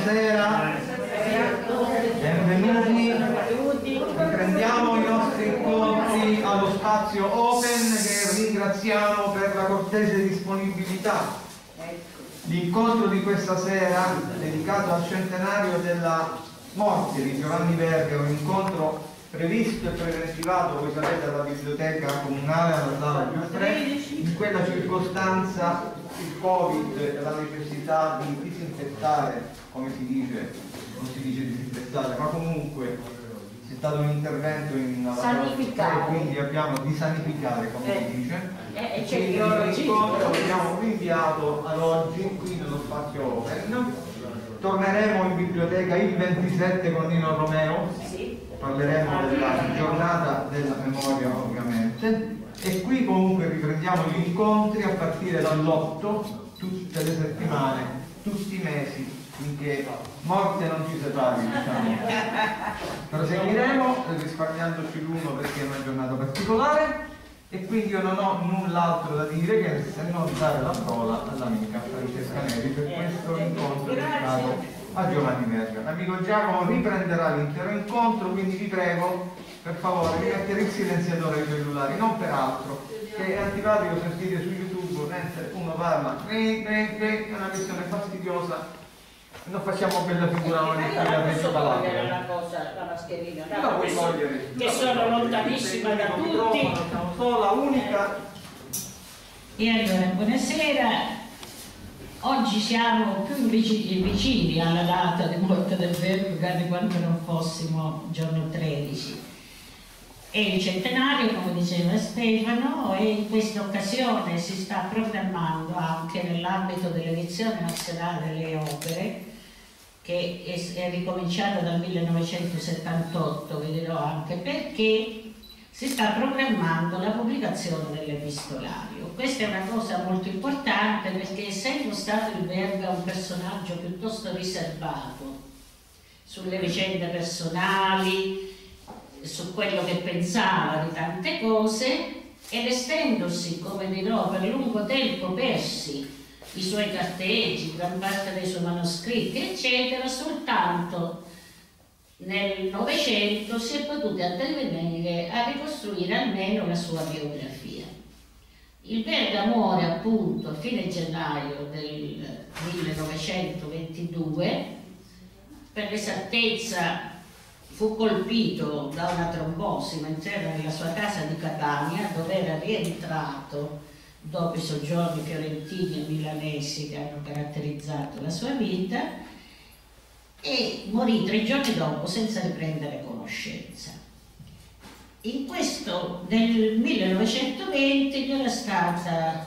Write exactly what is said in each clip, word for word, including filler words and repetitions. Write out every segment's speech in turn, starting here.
buonasera, benvenuti. Riprendiamo i nostri incontri allo spazio Open, che ringraziamo per la cortese disponibilità. L'incontro di questa sera, dedicato al centenario della morte di Giovanni Verga, è un incontro previsto e preventivato, voi sapete, alla biblioteca comunale, alla sala più tre. In quella circostanza il Covid e la necessità di disinfettare, come si dice, non si dice disinfettare, ma comunque c'è stato un intervento in sanificare, quindi abbiamo di sanificare, come eh. si dice, eh, e quindi l'incontro l'abbiamo rinviato ad oggi qui nello spazio Open. Torneremo in biblioteca il ventisette con Nino Romeo, sì. Parleremo della giornata della memoria ovviamente, e qui comunque riprendiamo gli incontri a partire dall'otto, tutte le settimane, tutti i mesi, finché morte non ci separi, diciamo. Proseguiremo risparmiandoci l'uno perché è una giornata particolare, e quindi io non ho null'altro da dire che se non dare la parola all'amica Francesca Neri per questo incontro dedicato a Giovanni Verga. L'amico Giacomo riprenderà l'intero incontro, quindi vi prego per favore di mettere il silenziatore ai cellulari, non per altro, che è antipatico sentire su YouTube mentre uno parla, è una questione fastidiosa. Non facciamo bella figura eh, ogni io non posso togliere eh. una cosa, la mascherina, no, no, che, togliere. che sono lontanissima da tutti. Siamo solo la unica. E allora, buonasera. Oggi siamo più vicini, vicini alla data di morte del Verga di quando non fossimo giorno tredici. È il centenario, come diceva Stefano, e in questa occasione si sta programmando anche nell'ambito dell'edizione nazionale delle opere, che è, è ricominciata dal millenovecentosettantotto, vi dirò anche perché, si sta programmando la pubblicazione dell'epistolario. Questa è una cosa molto importante perché, essendo stato il Verga un personaggio piuttosto riservato sulle vicende personali, su quello che pensava di tante cose, ed essendosi, come dirò, per lungo tempo persi i suoi carteggi, gran parte dei suoi manoscritti, eccetera, soltanto nel Novecento si è potuto addivenire a ricostruire almeno la sua biografia. Il Verga muore appunto a fine gennaio del millenovecentoventidue, per l'esattezza fu colpito da una trombosi mentre era nella sua casa di Catania, dove era rientrato dopo i soggiorni fiorentini e milanesi che hanno caratterizzato la sua vita, e morì tre giorni dopo senza riprendere conoscenza. In questo, nel millenovecentoventi, gli era stata,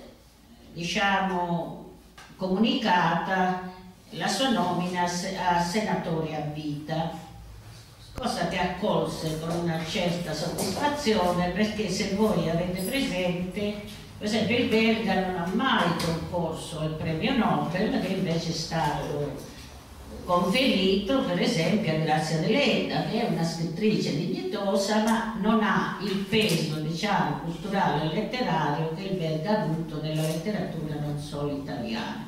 diciamo, comunicata la sua nomina a senatore a vita, cosa che accolse con una certa soddisfazione, perché se voi avete presente, per esempio, il Verga non ha mai concorso al premio Nobel, che invece è stato conferito per esempio a Grazia Deledda, che è una scrittrice dignitosa, ma non ha il peso, diciamo, culturale e letterario che il Verga ha avuto nella letteratura non solo italiana.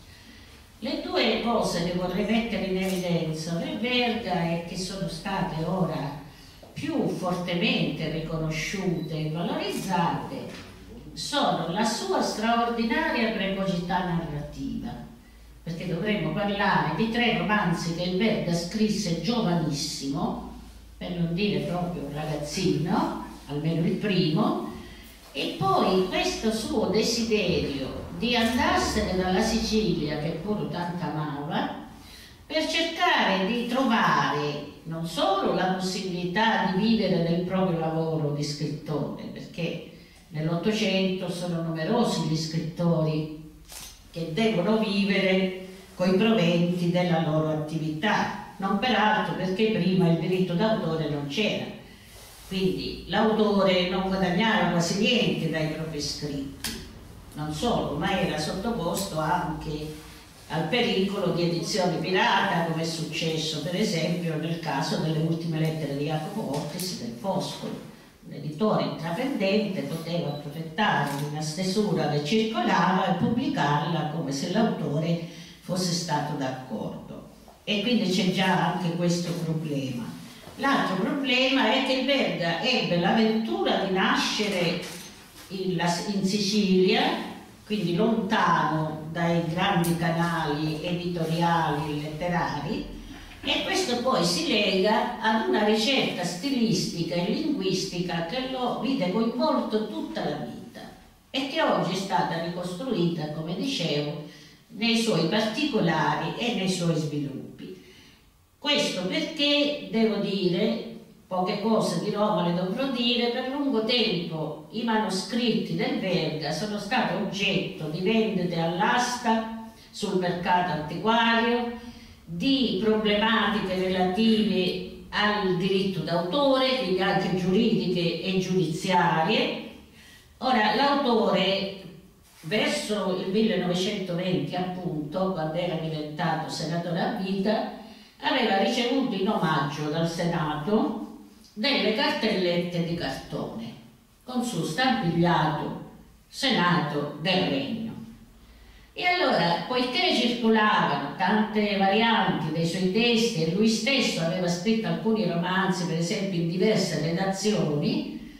Le due cose che vorrei mettere in evidenza del Verga e che sono state ora più fortemente riconosciute e valorizzate sono la sua straordinaria precocità narrativa, perché dovremmo parlare di tre romanzi che il Verga scrisse giovanissimo, per non dire proprio un ragazzino, almeno il primo, e poi questo suo desiderio di andarsene dalla Sicilia, che pure tanto amava, per cercare di trovare non solo la possibilità di vivere del proprio lavoro di scrittore, perché nell'Ottocento sono numerosi gli scrittori che devono vivere coi proventi della loro attività, non peraltro perché prima il diritto d'autore non c'era, quindi l'autore non guadagnava quasi niente dai propri scritti, non solo, ma era sottoposto anche al pericolo di edizioni pirata, come è successo per esempio nel caso delle ultime lettere di Jacopo Ortis del Foscolo. L'editore intraprendente poteva approfittare di una stesura che circolava e pubblicarla come se l'autore fosse stato d'accordo. e quindi c'è già anche questo problema. L'altro problema è che il Verga ebbe l'avventura di nascere in, in Sicilia, quindi lontano dai grandi canali editoriali e letterari, e questo poi si lega ad una ricerca stilistica e linguistica che lo vide coinvolto tutta la vita e che oggi è stata ricostruita, come dicevo, nei suoi particolari e nei suoi sviluppi. Questo perché, devo dire, poche cose di Roma le dovrò dire, per lungo tempo i manoscritti del Verga sono stati oggetto di vendite all'asta sul mercato antiquario, di problematiche relative al diritto d'autore, quindi anche giuridiche e giudiziarie. Ora, l'autore verso il millenovecentoventi, appunto, quando era diventato senatore a vita, aveva ricevuto in omaggio dal Senato delle cartellette di cartone con su stampigliato Senato del Regno. E allora, poiché circolavano tante varianti dei suoi testi e lui stesso aveva scritto alcuni romanzi, per esempio in diverse redazioni,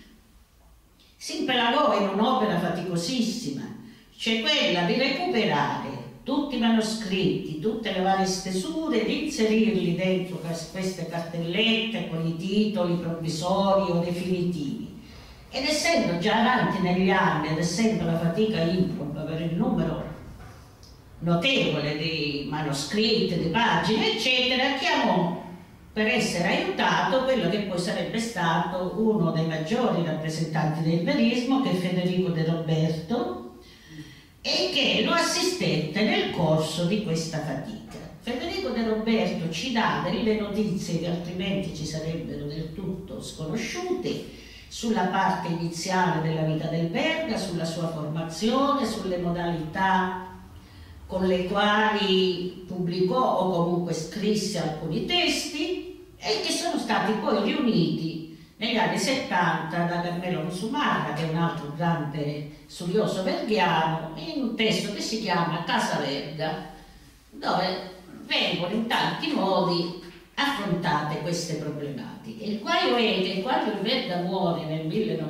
si impelagò in un'opera faticosissima, cioè quella di recuperare tutti i manoscritti, tutte le varie stesure, di inserirli dentro queste cartellette con i titoli provvisori o definitivi. Ed essendo già avanti negli anni, ed essendo la fatica improba per il numero notevole di manoscritti, di pagine, eccetera, chiamò per essere aiutato quello che poi sarebbe stato uno dei maggiori rappresentanti del verismo, che è Federico De Roberto, e che lo assistette nel corso di questa fatica. Federico De Roberto ci dà delle notizie che altrimenti ci sarebbero del tutto sconosciute sulla parte iniziale della vita del Verga, sulla sua formazione, sulle modalità con le quali pubblicò o comunque scrisse alcuni testi e che sono stati poi riuniti negli anni settanta da Carmelo Musumarra, che è un altro grande studioso verghiano, in un testo che si chiama Casa Verga, dove vengono in tanti modi affrontate queste problematiche. Il guaio è che quando il Verga muore nel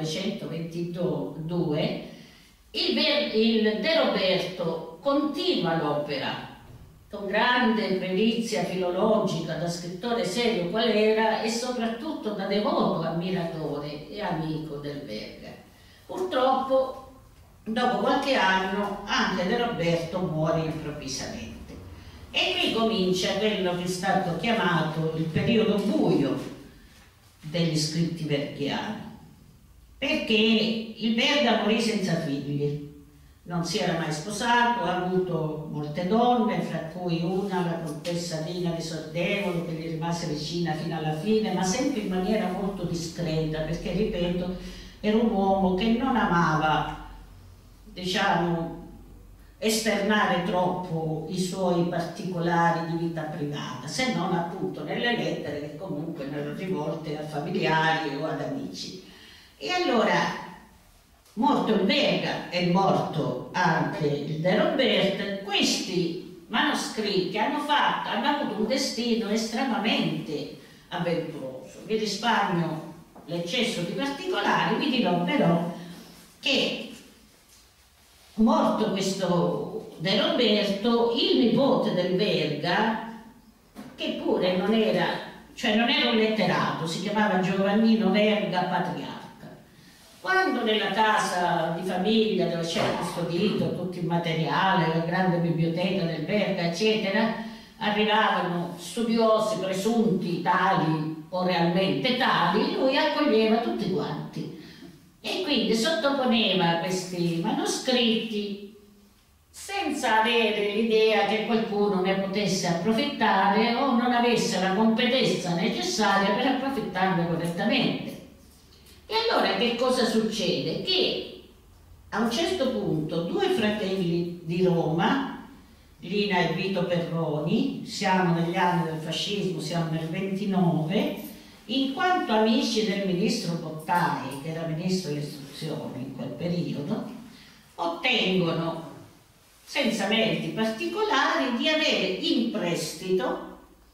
millenovecentoventidue, il, Ver il De Roberto continua l'opera con grande perizia filologica, da scrittore serio qual era, e soprattutto da devoto ammiratore e amico del Verga. Purtroppo, dopo qualche anno, anche De Roberto muore improvvisamente. E qui comincia quello che è stato chiamato il periodo buio degli scritti verghiani, perché il Verga morì senza figli. Non si era mai sposato, ha avuto molte donne, fra cui una, la contessa Rina di Sordevolo, che gli rimase vicina fino alla fine, ma sempre in maniera molto discreta, perché, ripeto, era un uomo che non amava, diciamo, esternare troppo i suoi particolari di vita privata, se non appunto nelle lettere che comunque erano rivolte a familiari o ad amici. E allora, morto il Verga e morto anche il De Roberto, questi manoscritti hanno, fatto, hanno avuto un destino estremamente avventuroso. Vi risparmio l'eccesso di particolari, vi dirò però che, morto questo De Roberto, il nipote del Verga, che pure non era, cioè non era un letterato, si chiamava Giovannino Verga Patriarca. Quando nella casa di famiglia dove c'era custodito tutto il materiale, la grande biblioteca del Verga, eccetera, arrivavano studiosi presunti tali o realmente tali, lui accoglieva tutti quanti e quindi sottoponeva questi manoscritti senza avere l'idea che qualcuno ne potesse approfittare o non avesse la competenza necessaria per approfittarne correttamente. E allora che cosa succede? Che a un certo punto due fratelli di Roma, Lina e Vito Perroni, siamo negli anni del fascismo, siamo nel ventinove, in quanto amici del ministro Bottai, che era ministro dell'istruzione in quel periodo, ottengono, senza meriti particolari, di avere in prestito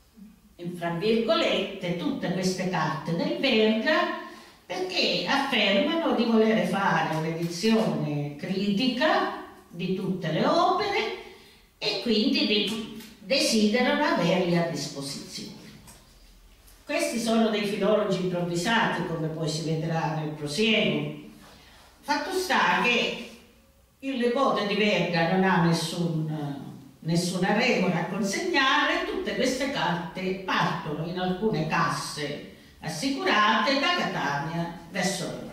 fra virgolette, tutte queste carte del Verga, perché affermano di voler fare un'edizione critica di tutte le opere e quindi di, desiderano averli a disposizione. Questi sono dei filologi improvvisati, come poi si vedrà nel prosieguo. Fatto sta che il nipote di Verga non ha nessun, nessuna regola a consegnare, tutte queste carte partono in alcune casse assicurate da Catania verso Roma.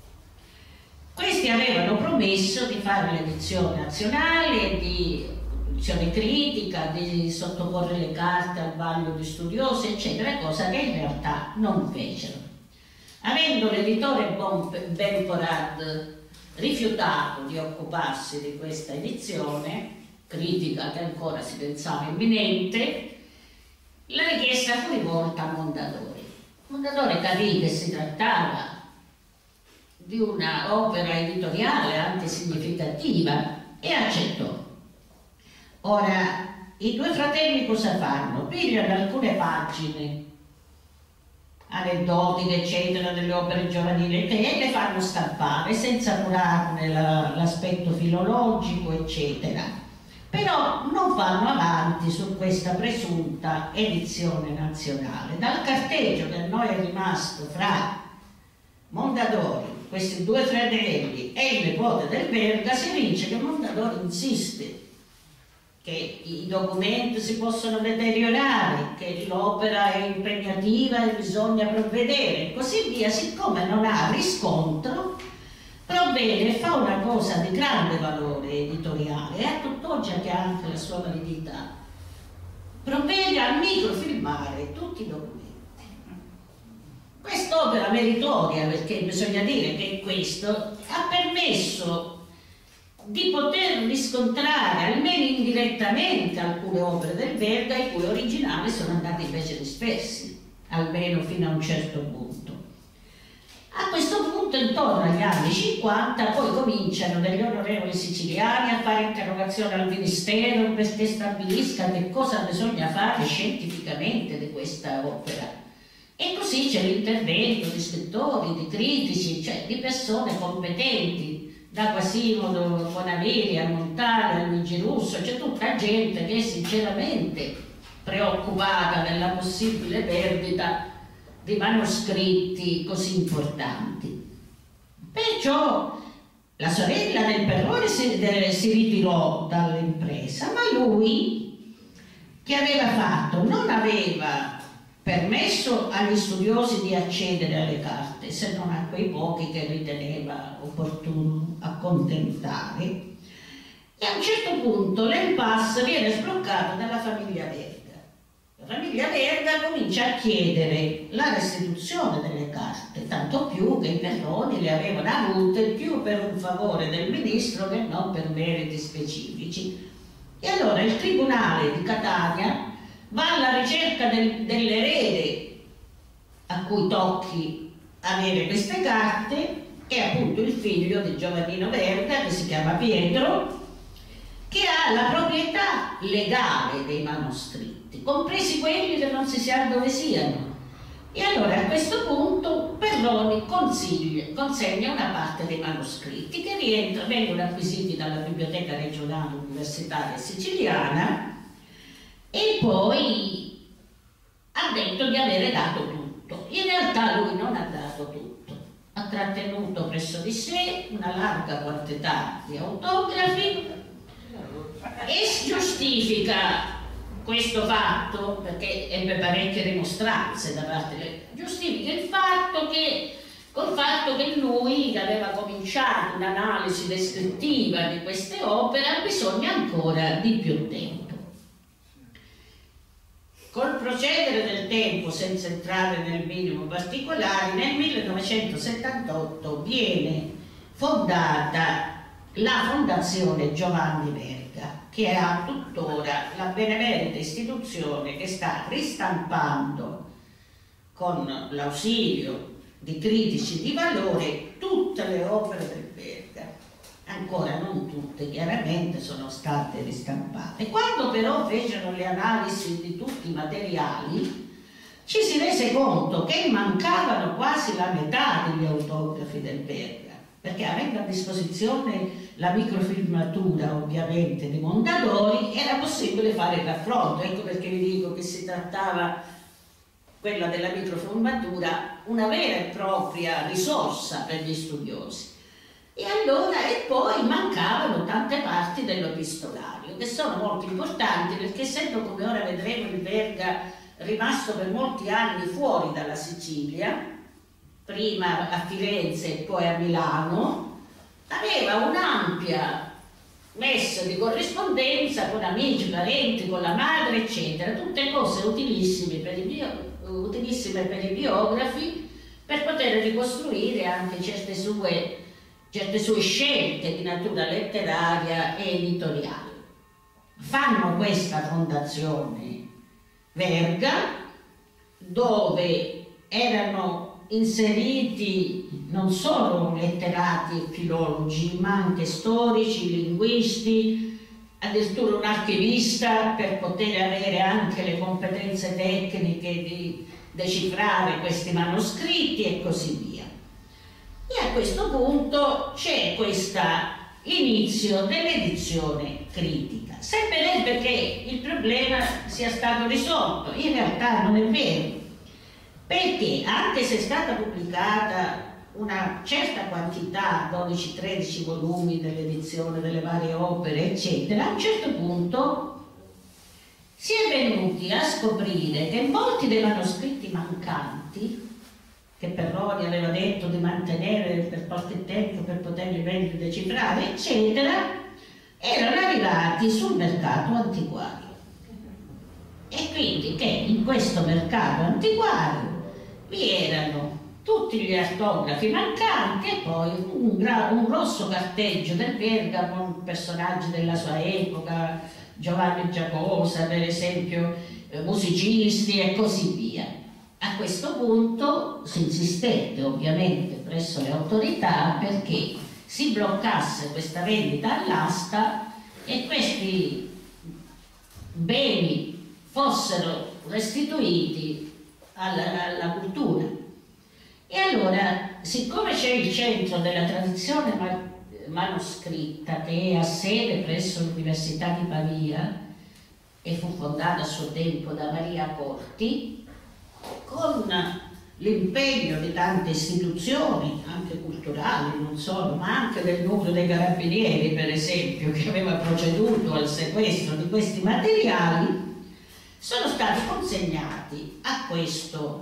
Questi avevano promesso di fare l'edizione nazionale, di edizione critica, di sottoporre le carte al vaglio di studiosi, eccetera, cosa che in realtà non fecero. Avendo l'editore Ben Porad rifiutato di occuparsi di questa edizione, critica che ancora si pensava imminente, la richiesta fu rivolta a Mondadori. Mondadori capì che si trattava di una opera editoriale antisignificativa e accettò. Ora, i due fratelli cosa fanno? Pigliano alcune pagine aneddotiche, eccetera, delle opere giovanili e le fanno stampare senza curarne l'aspetto filologico, eccetera. Però non vanno avanti su questa presunta edizione nazionale. Dal carteggio che a noi è rimasto fra Mondadori, questi due fratelli e il nipote del Verga, si evince che Mondadori insiste che i documenti si possono deteriorare, che l'opera è impegnativa e bisogna provvedere e così via. Siccome non ha riscontro, provvede e fa una cosa di grande valore editoriale e a tutt'oggi che ha anche la sua validità. Provvede a microfilmare tutti i documenti. Quest'opera meritoria, perché bisogna dire che questo ha permesso di poter riscontrare almeno indirettamente alcune opere del Verga i cui originali sono andati invece dispersi, almeno fino a un certo punto. A questo punto, intorno agli anni cinquanta, poi cominciano degli onorevoli siciliani a fare interrogazione al Ministero perché stabilisca che cosa bisogna fare scientificamente di questa opera. E così c'è l'intervento di scrittori, di critici, cioè di persone competenti, da Quasimodo Bonaveri a Montale, a Luigi Russo, c'è tutta gente che è sinceramente preoccupata della possibile perdita di manoscritti così importanti. Perciò la sorella del Perrone si, de, si ritirò dall'impresa, ma lui, che aveva fatto, non aveva permesso agli studiosi di accedere alle carte, se non a quei pochi che riteneva opportuno accontentare, e a un certo punto l'impasse viene sbloccato dalla famiglia Verga. La famiglia Verga comincia a chiedere la restituzione delle carte, tanto più che i Perroni le avevano avute più per un favore del ministro che non per meriti specifici. E allora il Tribunale di Catania va alla ricerca del, dell'erede a cui tocchi avere queste carte, è appunto il figlio di Giovannino Verga, che si chiama Pietro, che ha la proprietà legale dei manoscritti, compresi quelli che non si sa dove siano. E allora a questo punto Perroni consiglia, consegna una parte dei manoscritti che rientra, vengono acquisiti dalla Biblioteca Regionale Universitaria Siciliana, e poi ha detto di avere dato tutto. In realtà lui non ha dato tutto, ha trattenuto presso di sé una larga quantità di autografi e giustifica questo fatto, perché ebbe parecchie dimostranze da parte di giustifica il fatto che col fatto che lui aveva cominciato un'analisi descrittiva di queste opere ha bisogno ancora di più tempo. Col procedere del tempo, senza entrare nel minimo particolare, nel millenovecentosettantotto viene fondata la Fondazione Giovanni Verga, che ha tuttora la benemerita istituzione che sta ristampando con l'ausilio di critici di valore tutte le opere del Verga. Ancora non tutte, chiaramente, sono state ristampate. Quando però fecero le analisi di tutti i materiali, ci si rese conto che mancavano quasi la metà degli autografi del Verga, perché avendo a disposizione la microfilmatura ovviamente di Mondadori era possibile fare il raffronto. Ecco perché vi dico che si trattava, quella della microfilmatura, una vera e propria risorsa per gli studiosi. E allora, e poi mancavano tante parti dell'epistolario che sono molto importanti, perché essendo, come ora vedremo, il Verga rimasto per molti anni fuori dalla Sicilia, prima a Firenze e poi a Milano, aveva un'ampia messa di corrispondenza con amici, parenti, con la madre, eccetera, tutte cose utilissime per i, bio, utilissime per i biografi, per poter ricostruire anche certe sue, certe sue scelte di natura letteraria e editoriale. Fanno questa fondazione Verga, dove erano inseriti non solo letterati e filologi, ma anche storici, linguisti, addirittura un archivista per poter avere anche le competenze tecniche di decifrare questi manoscritti e così via. E a questo punto c'è questo inizio dell'edizione critica. Sebbene perché il problema sia stato risolto, in realtà non è vero, perché anche se è stata pubblicata una certa quantità, dodici tredici volumi dell'edizione delle varie opere, eccetera, a un certo punto si è venuti a scoprire che molti dei manoscritti mancanti, che Perroni aveva detto di mantenere per qualche tempo per poterli meglio decifrare, eccetera, erano arrivati sul mercato antiquario. E quindi che in questo mercato antiquario vi erano tutti gli artografi mancanti e poi un, un grosso carteggio del Verga con personaggi della sua epoca, Giovanni Giacosa per esempio, eh, musicisti e così via. A questo punto si insistette ovviamente presso le autorità perché si bloccasse questa vendita all'asta e questi beni fossero restituiti alla, alla cultura. E allora, siccome c'è il centro della tradizione man manoscritta che è a sede presso l'Università di Pavia e fu fondata a suo tempo da Maria Corti, con l'impegno di tante istituzioni, anche culturali, non solo, ma anche del nucleo dei carabinieri, per esempio, che aveva proceduto al sequestro di questi materiali, sono stati consegnati a questo,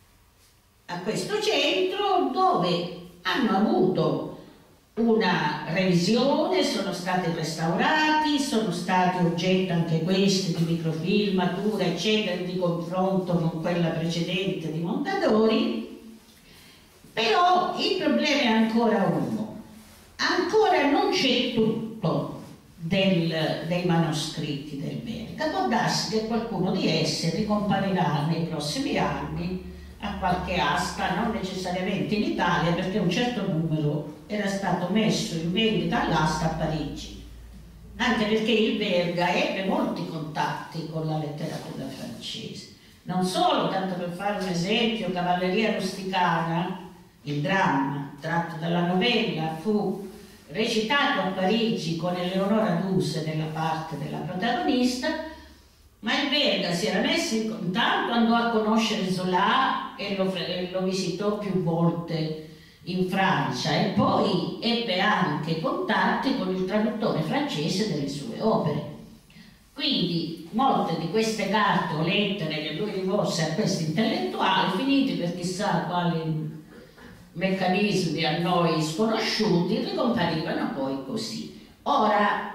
a questo centro, dove hanno avuto una revisione, sono stati restaurati, sono stati oggetto anche questi di microfilmatura, eccetera, di confronto con quella precedente di Mondadori. Però il problema è ancora uno: ancora non c'è tutto del, dei manoscritti del Verga. Può darsi che qualcuno di essi ricomparirà nei prossimi anni a qualche asta, non necessariamente in Italia, perché un certo numero era stato messo in vendita all'asta a Parigi, anche perché il Verga ebbe molti contatti con la letteratura francese. Non solo, tanto per fare un esempio, Cavalleria rusticana, il dramma tratto dalla novella, fu recitato a Parigi con Eleonora Duse nella parte della protagonista, ma il Verga si era messo in contatto, andò a conoscere Zola e lo, e lo visitò più volte in Francia e poi ebbe anche contatti con il traduttore francese delle sue opere. Quindi molte di queste carte o lettere che lui rivolse a questi intellettuali, finiti per chissà quali meccanismi a noi sconosciuti, ricomparivano poi così. Ora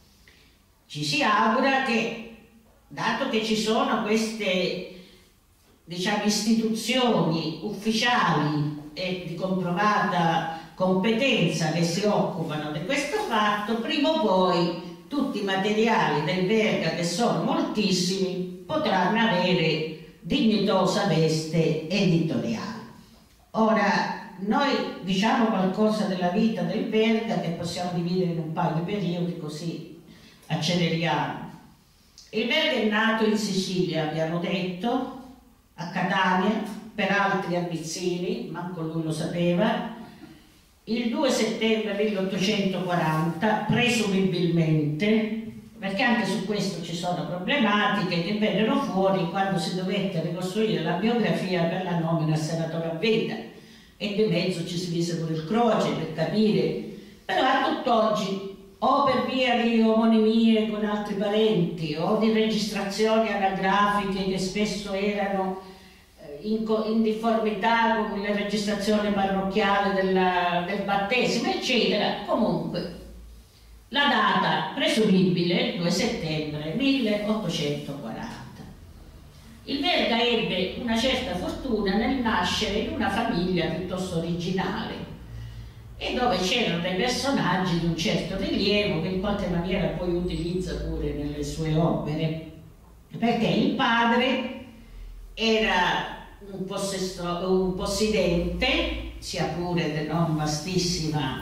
ci si augura che, dato che ci sono queste, diciamo, istituzioni ufficiali e di comprovata competenza che si occupano di questo fatto, prima o poi tutti i materiali del Verga, che sono moltissimi, potranno avere dignitosa veste editoriale. Ora, noi diciamo qualcosa della vita del Verga che possiamo dividere in un paio di periodi, così acceleriamo. Il Verga è nato in Sicilia, abbiamo detto, a Catania, per altri a Vizzini, manco lui lo sapeva, il due settembre milleottocentoquaranta, presumibilmente, perché anche su questo ci sono problematiche che vennero fuori quando si dovette ricostruire la biografia per la nomina a senatore a vita, e di mezzo ci si mise pure il Croce per capire, però a tutt'oggi, o per via di omonimie con altri parenti o di registrazioni anagrafiche che spesso erano in, in difformità con le registrazioni parrocchiali della, del battesimo, eccetera, comunque la data presumibile due settembre milleottocentoquaranta. Il Verga ebbe una certa fortuna nel nascere in una famiglia piuttosto originale e dove c'erano dei personaggi di un certo rilievo che in qualche maniera poi utilizza pure nelle sue opere, perché il padre era un, possesso, un possidente, sia pure di non vastissima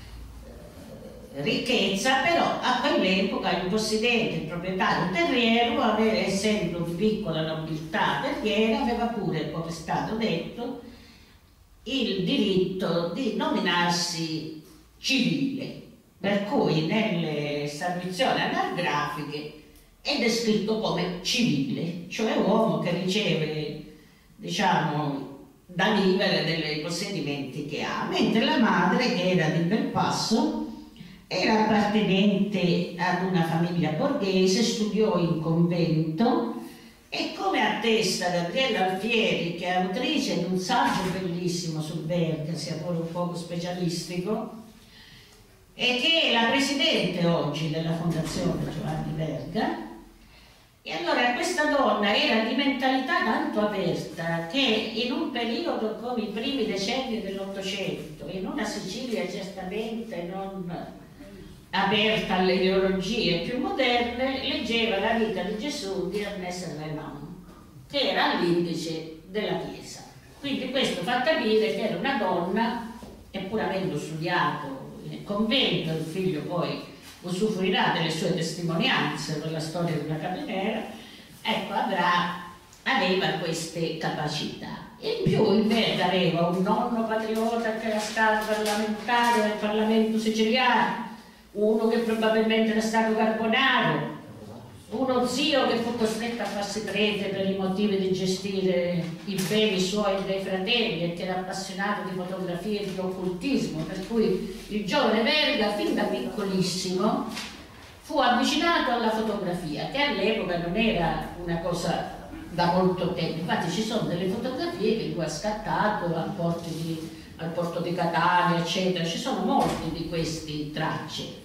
ricchezza, però a quell'epoca il possidente, il proprietario terriero, aveva, essendo di piccola nobiltà terriera, aveva pure, come è stato detto, il diritto di nominarsi civile, per cui nelle statuizioni anagrafiche è descritto come civile, cioè uomo che riceve, diciamo, da vivere dei possedimenti che ha, mentre la madre, che era di Belpasso, era appartenente ad una famiglia borghese, studiò in convento e, come attesta Gabriella Alfieri, che è autrice di un saggio bellissimo sul Verga, sia pure un poco specialistico, e che è la presidente oggi della Fondazione Giovanni Verga, e allora questa donna era di mentalità tanto aperta che in un periodo come i primi decenni dell'Ottocento, in una Sicilia certamente non aperta alle ideologie più moderne, leggeva la vita di Gesù di Ernest Renan, che era all'indice della Chiesa. Quindi questo fa capire che era una donna che, pur avendo studiato nel convento, il figlio poi usufruirà delle sue testimonianze per la storia della Capinera, ecco, avrà, aveva queste capacità. In più il Verga aveva un nonno patriota che era stato parlamentare del Parlamento siciliano, uno che probabilmente era stato Carbonaro, uno zio che fu costretto a farsi prete per i motivi di gestire i beni suoi e dei fratelli e che era appassionato di fotografia e di occultismo, per cui il giovane Verga fin da piccolissimo fu avvicinato alla fotografia, che all'epoca non era una cosa da molto tempo. Infatti ci sono delle fotografie che lui ha scattato al porto di, al porto di Catania, eccetera, ci sono molti di questi tracce.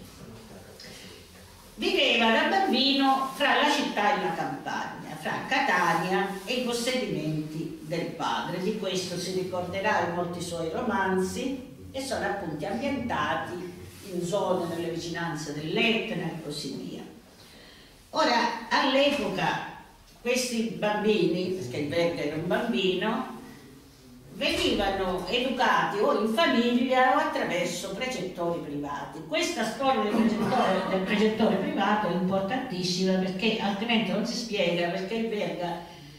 Viveva da bambino fra la città e la campagna, fra Catania e i possedimenti del padre. Di questo si ricorderà in molti suoi romanzi, e sono appunto ambientati in zone nelle vicinanze dell'Etna e così via. Ora, all'epoca questi bambini, perché il Verga era un bambino, venivano educati o in famiglia o attraverso precettori privati. Questa storia del precettore, del precettore privato è importantissima, perché altrimenti non si spiega perché il Verga,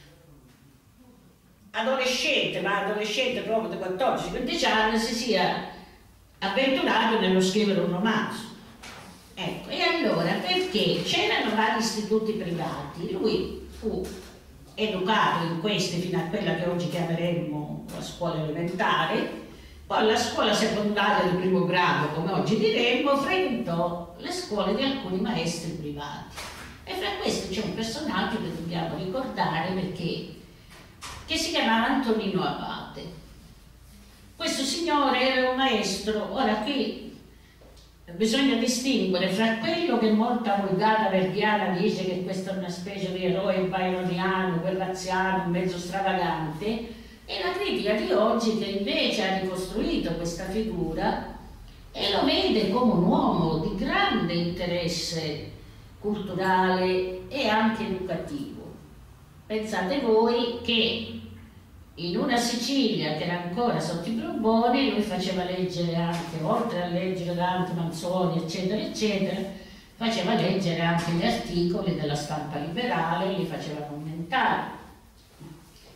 adolescente, ma adolescente proprio di quattordici quindici anni, si sia avventurato nello scrivere un romanzo. Ecco, e allora perché c'erano vari istituti privati, lui fu educato in questi fino a quella che oggi chiameremmo la scuola elementare, poi alla scuola secondaria di primo grado, come oggi diremmo, frequentò le scuole di alcuni maestri privati. E fra questi c'è un personaggio che dobbiamo ricordare, perché che si chiamava Antonino Abate. Questo signore era un maestro. Ora qui bisogna distinguere fra quello che molta vulgata verghiana dice che questo è una specie di eroe byroniano, guerraziano, mezzo stravagante, e la critica di oggi che invece ha ricostruito questa figura e lo vede come un uomo di grande interesse culturale e anche educativo. Pensate voi che in una Sicilia che era ancora sotto i Borboni, lui faceva leggere anche, oltre a leggere Dante, Manzoni, eccetera, eccetera, faceva leggere anche gli articoli della stampa liberale e li faceva commentare.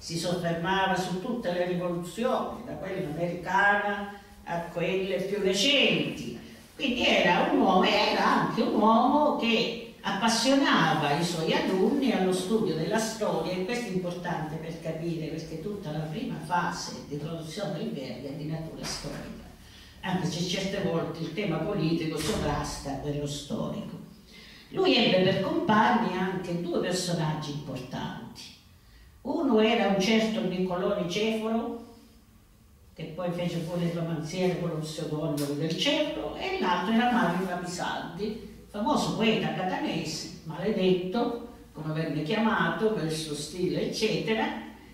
si soffermava su tutte le rivoluzioni, da quella americana a quelle più recenti. Quindi era un uomo, era anche un uomo che appassionava i suoi alunni allo studio della storia, e questo è importante per capire, perché tutta la prima fase di produzione del Verga è di natura storica, anche se certe volte il tema politico sovrasta quello storico. Lui ebbe per compagni anche due personaggi importanti. Uno era un certo Niccolò Niceforo, che poi fece pure il romanziere con lo pseudonimo del Cerro, e l'altro era Mario Rapisaldi, famoso poeta catanese, maledetto, come venne chiamato per il suo stile, eccetera,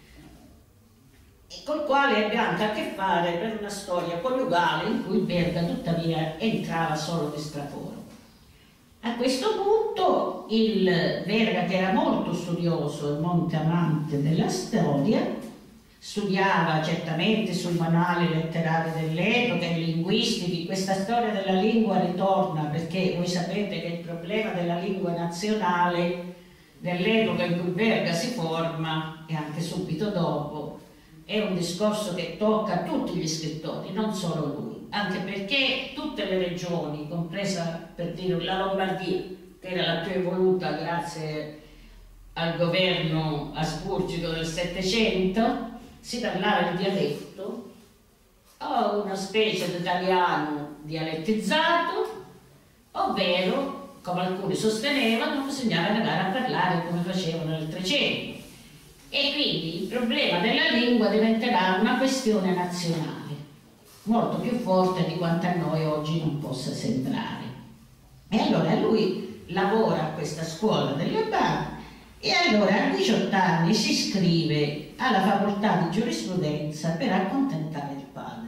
e col quale ebbe anche a che fare per una storia coniugale in cui Verga tuttavia entrava solo di straforo. A questo punto il Verga, che era molto studioso e molto amante della storia, studiava certamente sui manuali letterari dell'epoca e linguistici. Questa storia della lingua ritorna perché voi sapete che il problema della lingua nazionale nell'epoca in cui Verga si forma e anche subito dopo è un discorso che tocca tutti gli scrittori, non solo lui, anche perché tutte le regioni, compresa per dire la Lombardia, che era la più evoluta grazie al governo asburgico del Settecento, si parlava il dialetto o una specie di italiano dialettizzato, ovvero, come alcuni sostenevano, bisognava andare a parlare come facevano nel Trecento. E quindi il problema della lingua diventerà una questione nazionale, molto più forte di quanto a noi oggi non possa sembrare. E allora lui lavora a questa scuola delle Bar, e allora a diciotto anni si iscrive alla facoltà di giurisprudenza per accontentare il padre.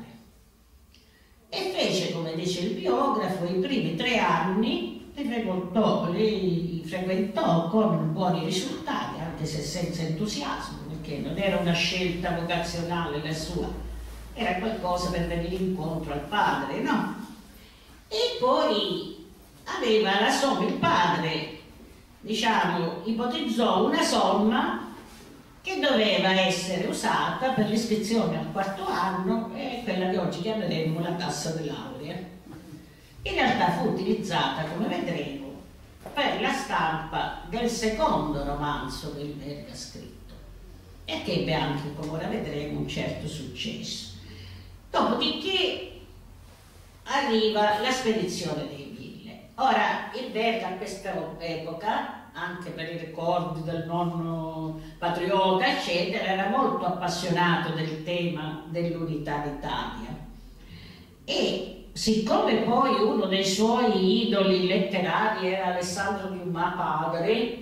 E fece, come dice il biografo, i primi tre anni li frequentò, li frequentò con buoni risultati, anche se senza entusiasmo, perché non era una scelta vocazionale la sua, era qualcosa per venire incontro al padre, no? E poi aveva la somma, il padre, diciamo, ipotizzò una somma che doveva essere usata per l'iscrizione al quarto anno, e quella che oggi chiameremo la tassa di laurea. In realtà fu utilizzata, come vedremo, per la stampa del secondo romanzo che il Verga ha scritto, e che ebbe anche, come ora vedremo, un certo successo. Dopodiché arriva la spedizione dei Mille. Ora, il Verga a questa epoca, anche per i ricordi del nonno patriota, eccetera, era molto appassionato del tema dell'unità d'Italia. E siccome poi uno dei suoi idoli letterari era Alessandro Dumas padre,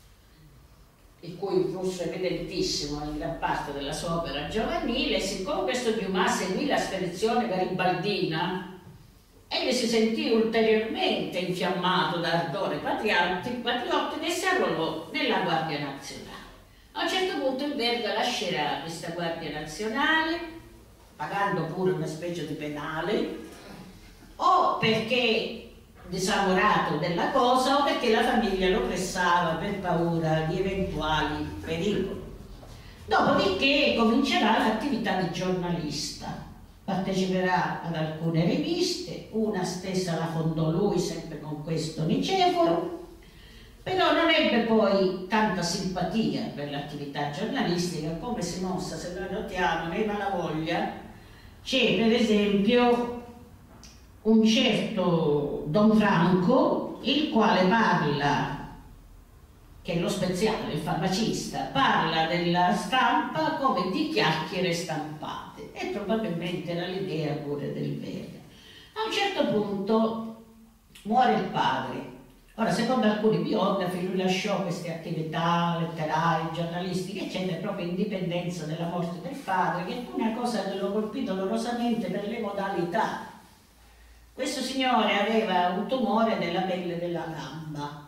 il cui flusso evidentissimo in gran parte della sua opera giovanile, siccome questo Dumas seguì la spedizione garibaldina, egli si sentì ulteriormente infiammato da ardore patriottico e si arruolò nella Guardia Nazionale. A un certo punto il Verga lascerà questa Guardia Nazionale, pagando pure una specie di penale, o perché disamorato della cosa o perché la famiglia lo pressava per paura di eventuali pericoli. Dopodiché comincerà l'attività di giornalista. Parteciperà ad alcune riviste, una stessa la fondò lui, sempre con questo Niceforo, però non ebbe poi tanta simpatia per l'attività giornalistica, come si mostra, se noi notiamo, nei Malavoglia c'è per esempio un certo Don Franco, il quale parla, che è lo speziale, il farmacista, parla della stampa come di chiacchiere stampate, e probabilmente era l'idea pure del Verga. A un certo punto muore il padre. Ora, secondo alcuni biografi, lui lasciò queste attività letterarie, giornalistiche, eccetera, proprio in dipendenza della morte del padre, che fu una cosa che lo colpì dolorosamente per le modalità. Questo signore aveva un tumore nella pelle della gamba,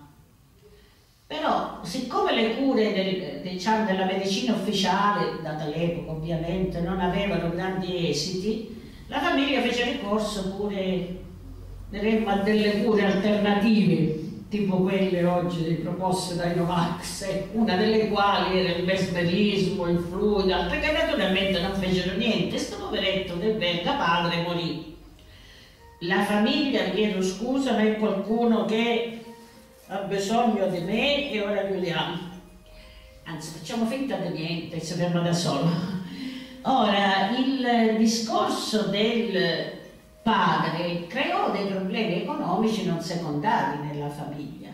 però siccome le cure del, diciamo, della medicina ufficiale, data l'epoca ovviamente, non avevano grandi esiti, la famiglia fece ricorso pure, diremmo, a delle cure alternative, tipo quelle oggi proposte dai Novax, una delle quali era il mesmerismo, il fluido, altre che naturalmente non fecero niente. Questo poveretto del Verga padre morì. La famiglia, mi chiedo scusa, ma è qualcuno che ha bisogno di me e ora violiamo. Anzi, facciamo finta di niente, si ferma da solo. Ora, il discorso del padre creò dei problemi economici non secondari nella famiglia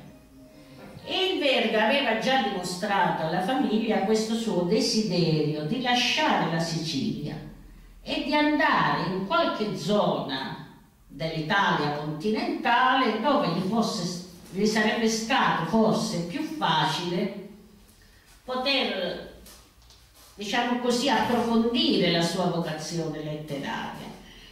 e il Verga aveva già dimostrato alla famiglia questo suo desiderio di lasciare la Sicilia e di andare in qualche zona dell'Italia continentale dove gli, fosse, gli sarebbe stato forse più facile poter, diciamo così, approfondire la sua vocazione letteraria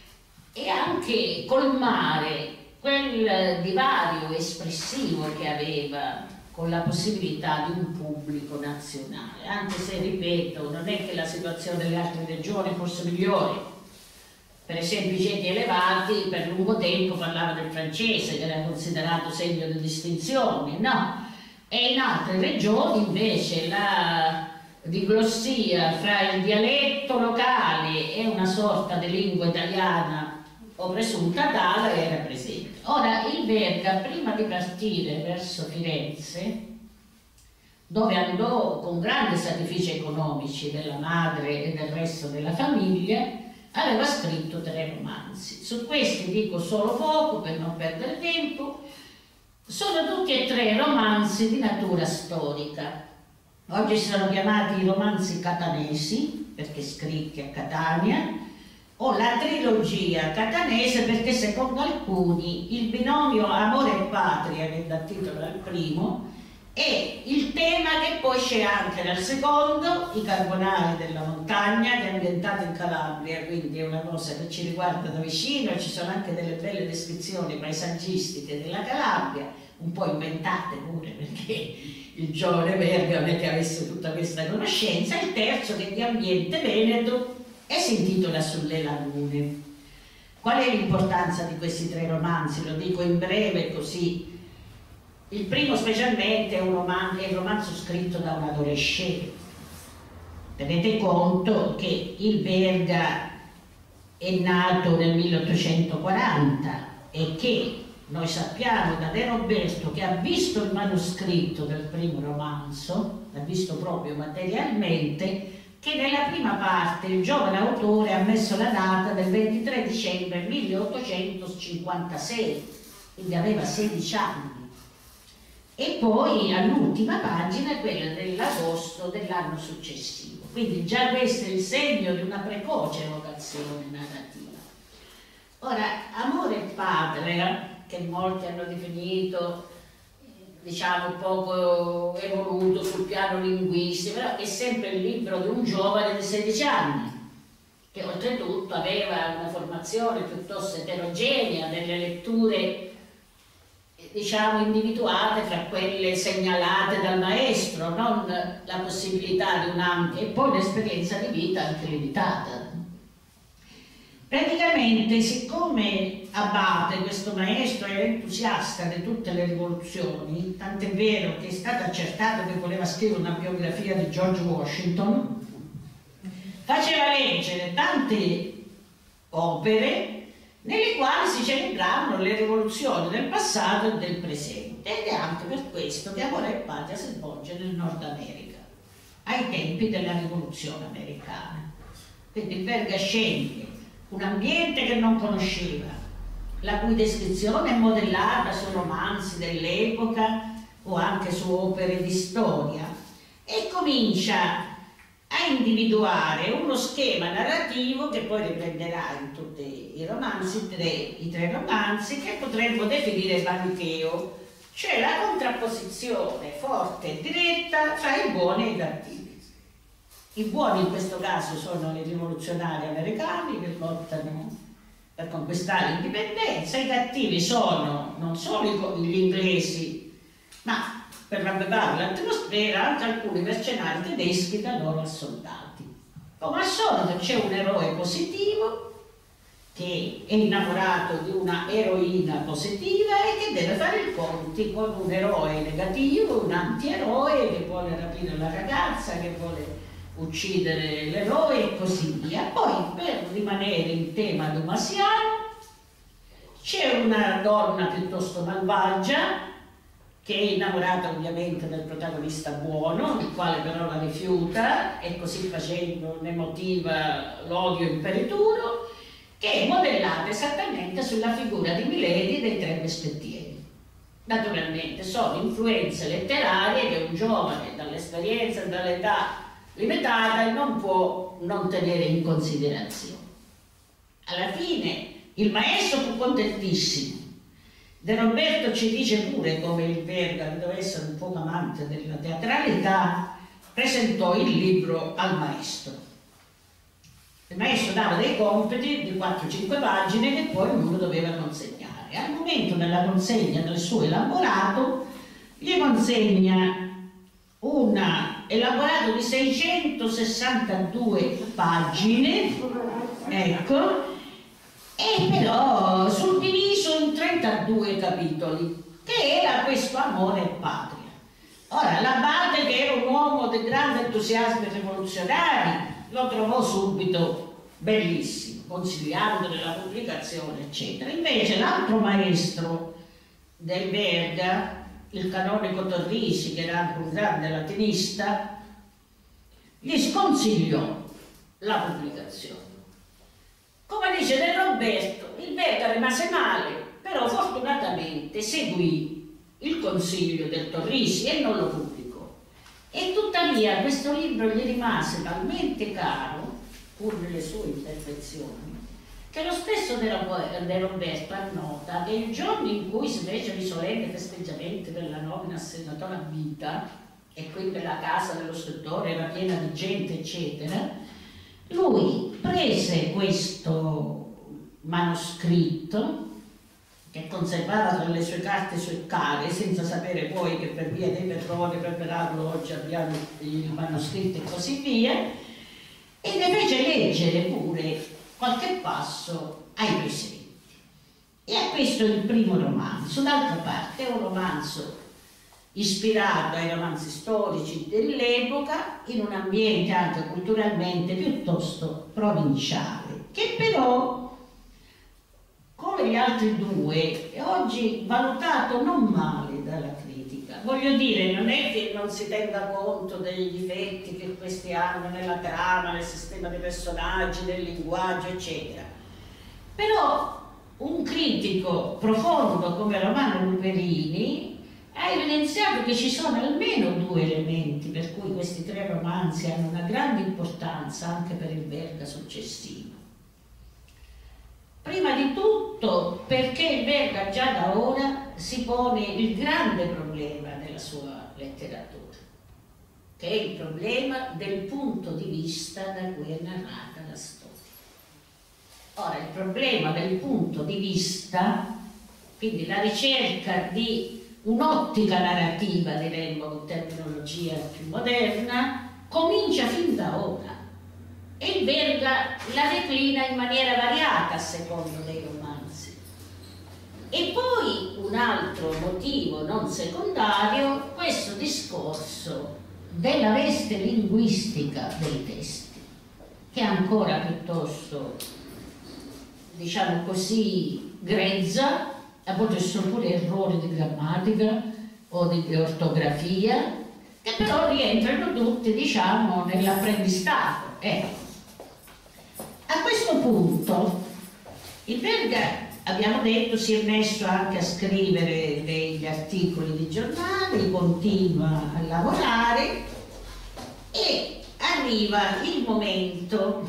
e anche colmare quel divario espressivo che aveva con la possibilità di un pubblico nazionale, anche se, ripeto, non è che la situazione delle altre regioni fosse migliore. Per esempio i ceti elevati per lungo tempo parlavano del francese, che era considerato segno di distinzione, no? E in altre regioni invece la diglossia fra il dialetto locale e una sorta di lingua italiana o presunta tale era presente. Ora il Verga, prima di partire verso Firenze, dove andò con grandi sacrifici economici della madre e del resto della famiglia, aveva scritto tre romanzi. Su questi dico solo poco per non perdere tempo. Sono tutti e tre romanzi di natura storica. Oggi sono chiamati i romanzi catanesi, perché scritti a Catania, o la trilogia catanese perché secondo alcuni il binomio amore e patria, che dà titolo al primo, è il tema che poi c'è anche nel secondo, i carbonari della montagna, che è ambientato in Calabria, quindi è una cosa che ci riguarda da vicino, ci sono anche delle belle descrizioni paesaggistiche della Calabria, un po' inventate pure perché il giovane Verga non è che avesse tutta questa conoscenza. Il terzo, che è di ambiente veneto, e si intitola Sulle lagune. Qual è l'importanza di questi tre romanzi? Lo dico in breve così. Il primo specialmente è un romanzo, è un romanzo scritto da un adolescente. Tenete conto che il Verga è nato nel milleottocentoquaranta e che noi sappiamo da De Roberto, che ha visto il manoscritto del primo romanzo, l'ha visto proprio materialmente, che nella prima parte il giovane autore ha messo la data del ventitré dicembre milleottocentocinquantasei, quindi aveva sedici anni, e poi all'ultima pagina quella dell'agosto dell'anno successivo, quindi già questo è il segno di una precoce vocazione narrativa. Ora, Amore e Patria, che molti hanno definito diciamo poco evoluto sul piano linguistico, però è sempre il libro di un giovane di sedici anni che oltretutto aveva una formazione piuttosto eterogenea, delle letture diciamo individuate fra quelle segnalate dal maestro, non la possibilità di un'ampia, e poi un'esperienza di vita anche limitata. Praticamente, siccome Abate, questo maestro, era entusiasta di tutte le rivoluzioni, tant'è vero che è stato accertato che voleva scrivere una biografia di George Washington, faceva leggere tante opere nelle quali si celebravano le rivoluzioni del passato e del presente, ed è anche per questo che Amore e Patria si svolge nel Nord America, ai tempi della rivoluzione americana. Quindi il Verga sceglie un ambiente che non conosceva, la cui descrizione è modellata su romanzi dell'epoca o anche su opere di storia, e comincia a individuare uno schema narrativo che poi riprenderà in tutti i romanzi, tre, i tre romanzi, che potremmo definire manicheo, cioè la contrapposizione forte e diretta tra i buoni e i cattivi. I buoni in questo caso sono i rivoluzionari americani che lottano per conquistare l'indipendenza, i cattivi sono non solo gli inglesi, ma per rabbevare l'atmosfera anche alcuni mercenari tedeschi da loro assoldati. Come al solito c'è un eroe positivo che è innamorato di una eroina positiva e che deve fare i conti con un eroe negativo, un antieroe che vuole rapire la ragazza, che vuole uccidere l'eroe e così via. Poi, per rimanere in tema dumasiano, c'è una donna piuttosto malvagia che è innamorata ovviamente del protagonista buono, il quale però la rifiuta e così facendo ne motiva l'odio imperituro, che è modellata esattamente sulla figura di Milady dei Tre Moschettieri. Naturalmente sono influenze letterarie che un giovane dall'esperienza e dall'età limitata non può non tenere in considerazione. Alla fine il maestro fu contentissimo. De Roberto ci dice pure come il Verga, che doveva essere un po' amante della teatralità, presentò il libro al maestro. Il maestro dava dei compiti di quattro cinque pagine che poi lui doveva consegnare. Al momento della consegna del suo elaborato, gli consegna un elaborato di seicentosessantadue pagine, ecco, e però suddiviso in trentadue capitoli, che era questo amore e patria. Ora, l'abate, che era un uomo di grande entusiasmo rivoluzionari, lo trovò subito bellissimo, consigliandone la pubblicazione, eccetera. Invece l'altro maestro del Verga, il canonico Torrisi, che era anche un grande latinista, gli sconsigliò la pubblicazione. Come dice De Roberto, il Verga rimase male, però fortunatamente seguì il consiglio del Torrisi e non lo pubblicò. E tuttavia questo libro gli rimase talmente caro, pur nelle sue imperfezioni, che lo stesso De Roberto annota che il giorno in cui si fecero i solenni festeggiamenti della nomina a senatore a vita, e quindi la casa dello scrittore era piena di gente, eccetera, lui prese questo manoscritto che conservava tra le sue carte sul care, senza sapere poi che per via dei errori prepararlo oggi abbiamo il manoscritto e così via, e ne fece leggere pure qualche passo ai presenti. E a questo è il primo romanzo. D'altra parte è un romanzo ispirato ai romanzi storici dell'epoca, in un ambiente anche culturalmente piuttosto provinciale, che però, come gli altri due, è oggi valutato non male dalla critica. Voglio dire, non è che non si tenga conto dei difetti che questi hanno nella trama, nel sistema dei personaggi, nel linguaggio, eccetera. Però un critico profondo come Romano Luperini ha evidenziato che ci sono almeno due elementi per cui questi tre romanzi hanno una grande importanza anche per il Verga successivo. Prima di tutto perché il Verga già da ora si pone il grande problema della sua letteratura, che è il problema del punto di vista da cui è narrata la storia. Ora, il problema del punto di vista, quindi la ricerca di un'ottica narrativa, diremmo con terminologia più moderna, comincia fin da ora e il Verga la declina in maniera variata a secondo dei romanzi. E poi un altro motivo non secondario, questo discorso della veste linguistica dei testi, che è ancora piuttosto, diciamo così, grezza. A volte ci sono pure errori di grammatica o di ortografia, che però rientrano tutti, diciamo, nell'apprendistato. Ecco. A questo punto il Verga, abbiamo detto, si è messo anche a scrivere degli articoli di giornali, continua a lavorare e arriva il momento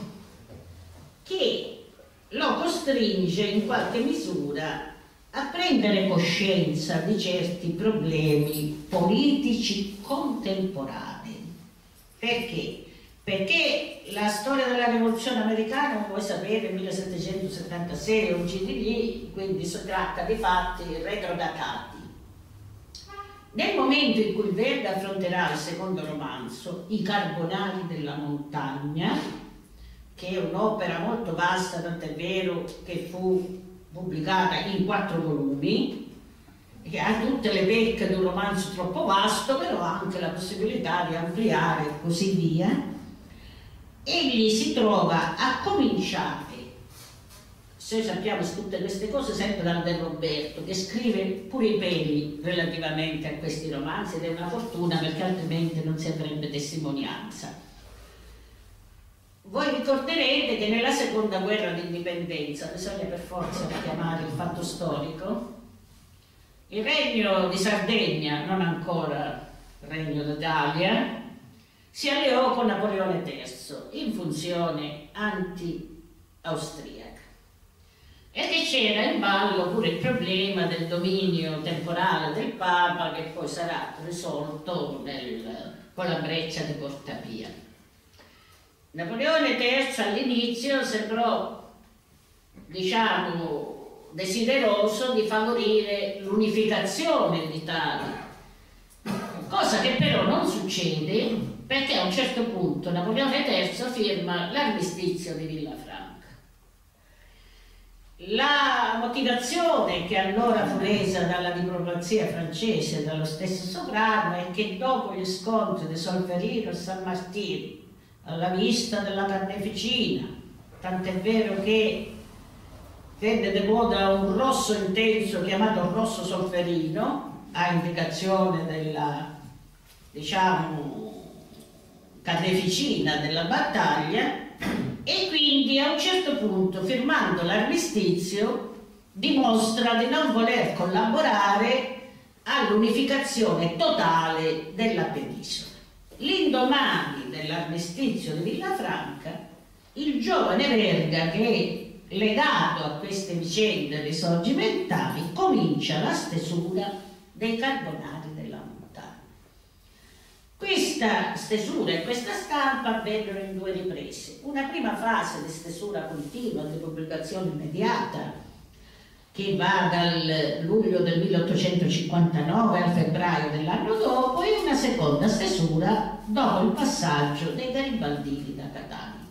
che lo costringe in qualche misura a prendere coscienza di certi problemi politici contemporanei. Perché? Perché la storia della rivoluzione americana, come sapete, millesettecentosettantasei è un G D L, quindi si tratta di fatti retrodatati. Nel momento in cui il Verga affronterà il secondo romanzo, I Carbonari della montagna, che è un'opera molto vasta, tant'è vero che fu pubblicata in quattro volumi, che ha tutte le pecche di un romanzo troppo vasto, però ha anche la possibilità di ampliare e così via. Egli si trova a cominciare, se sappiamo tutte queste cose, sempre dal De Roberto, che scrive pure i peli relativamente a questi romanzi, ed è una fortuna perché altrimenti non si avrebbe testimonianza. Voi ricorderete che nella seconda guerra d'indipendenza, bisogna per forza richiamare il fatto storico, il regno di Sardegna, non ancora regno d'Italia, si alleò con Napoleone terzo in funzione anti-austriaca. E che c'era in ballo pure il problema del dominio temporale del Papa, che poi sarà risolto nel, con la breccia di Porta Pia. Napoleone terzo all'inizio sembrò, diciamo, desideroso di favorire l'unificazione d'Italia, cosa che però non succede, perché a un certo punto Napoleone terzo firma l'armistizio di Villafranca. La motivazione che allora fu resa dalla diplomazia francese e dallo stesso sovrano è che dopo gli scontri di Solferino e San Martino, alla vista della carneficina, tant'è vero che venne di moda un rosso intenso chiamato rosso solferino, a indicazione della, diciamo, carneficina della battaglia, e quindi a un certo punto, firmando l'armistizio, dimostra di non voler collaborare all'unificazione totale della penisola. L'indomani dell'armistizio di Villafranca, il giovane Verga, che è legato a queste vicende risorgimentali, comincia la stesura dei Carbonari della Montagna. Questa stesura e questa stampa avvennero in due riprese. Una prima fase di stesura continua, di pubblicazione immediata, che va dal luglio del milleottocentocinquantanove al febbraio dell'anno dopo, e una seconda stesura dopo il passaggio dei garibaldini da Catania.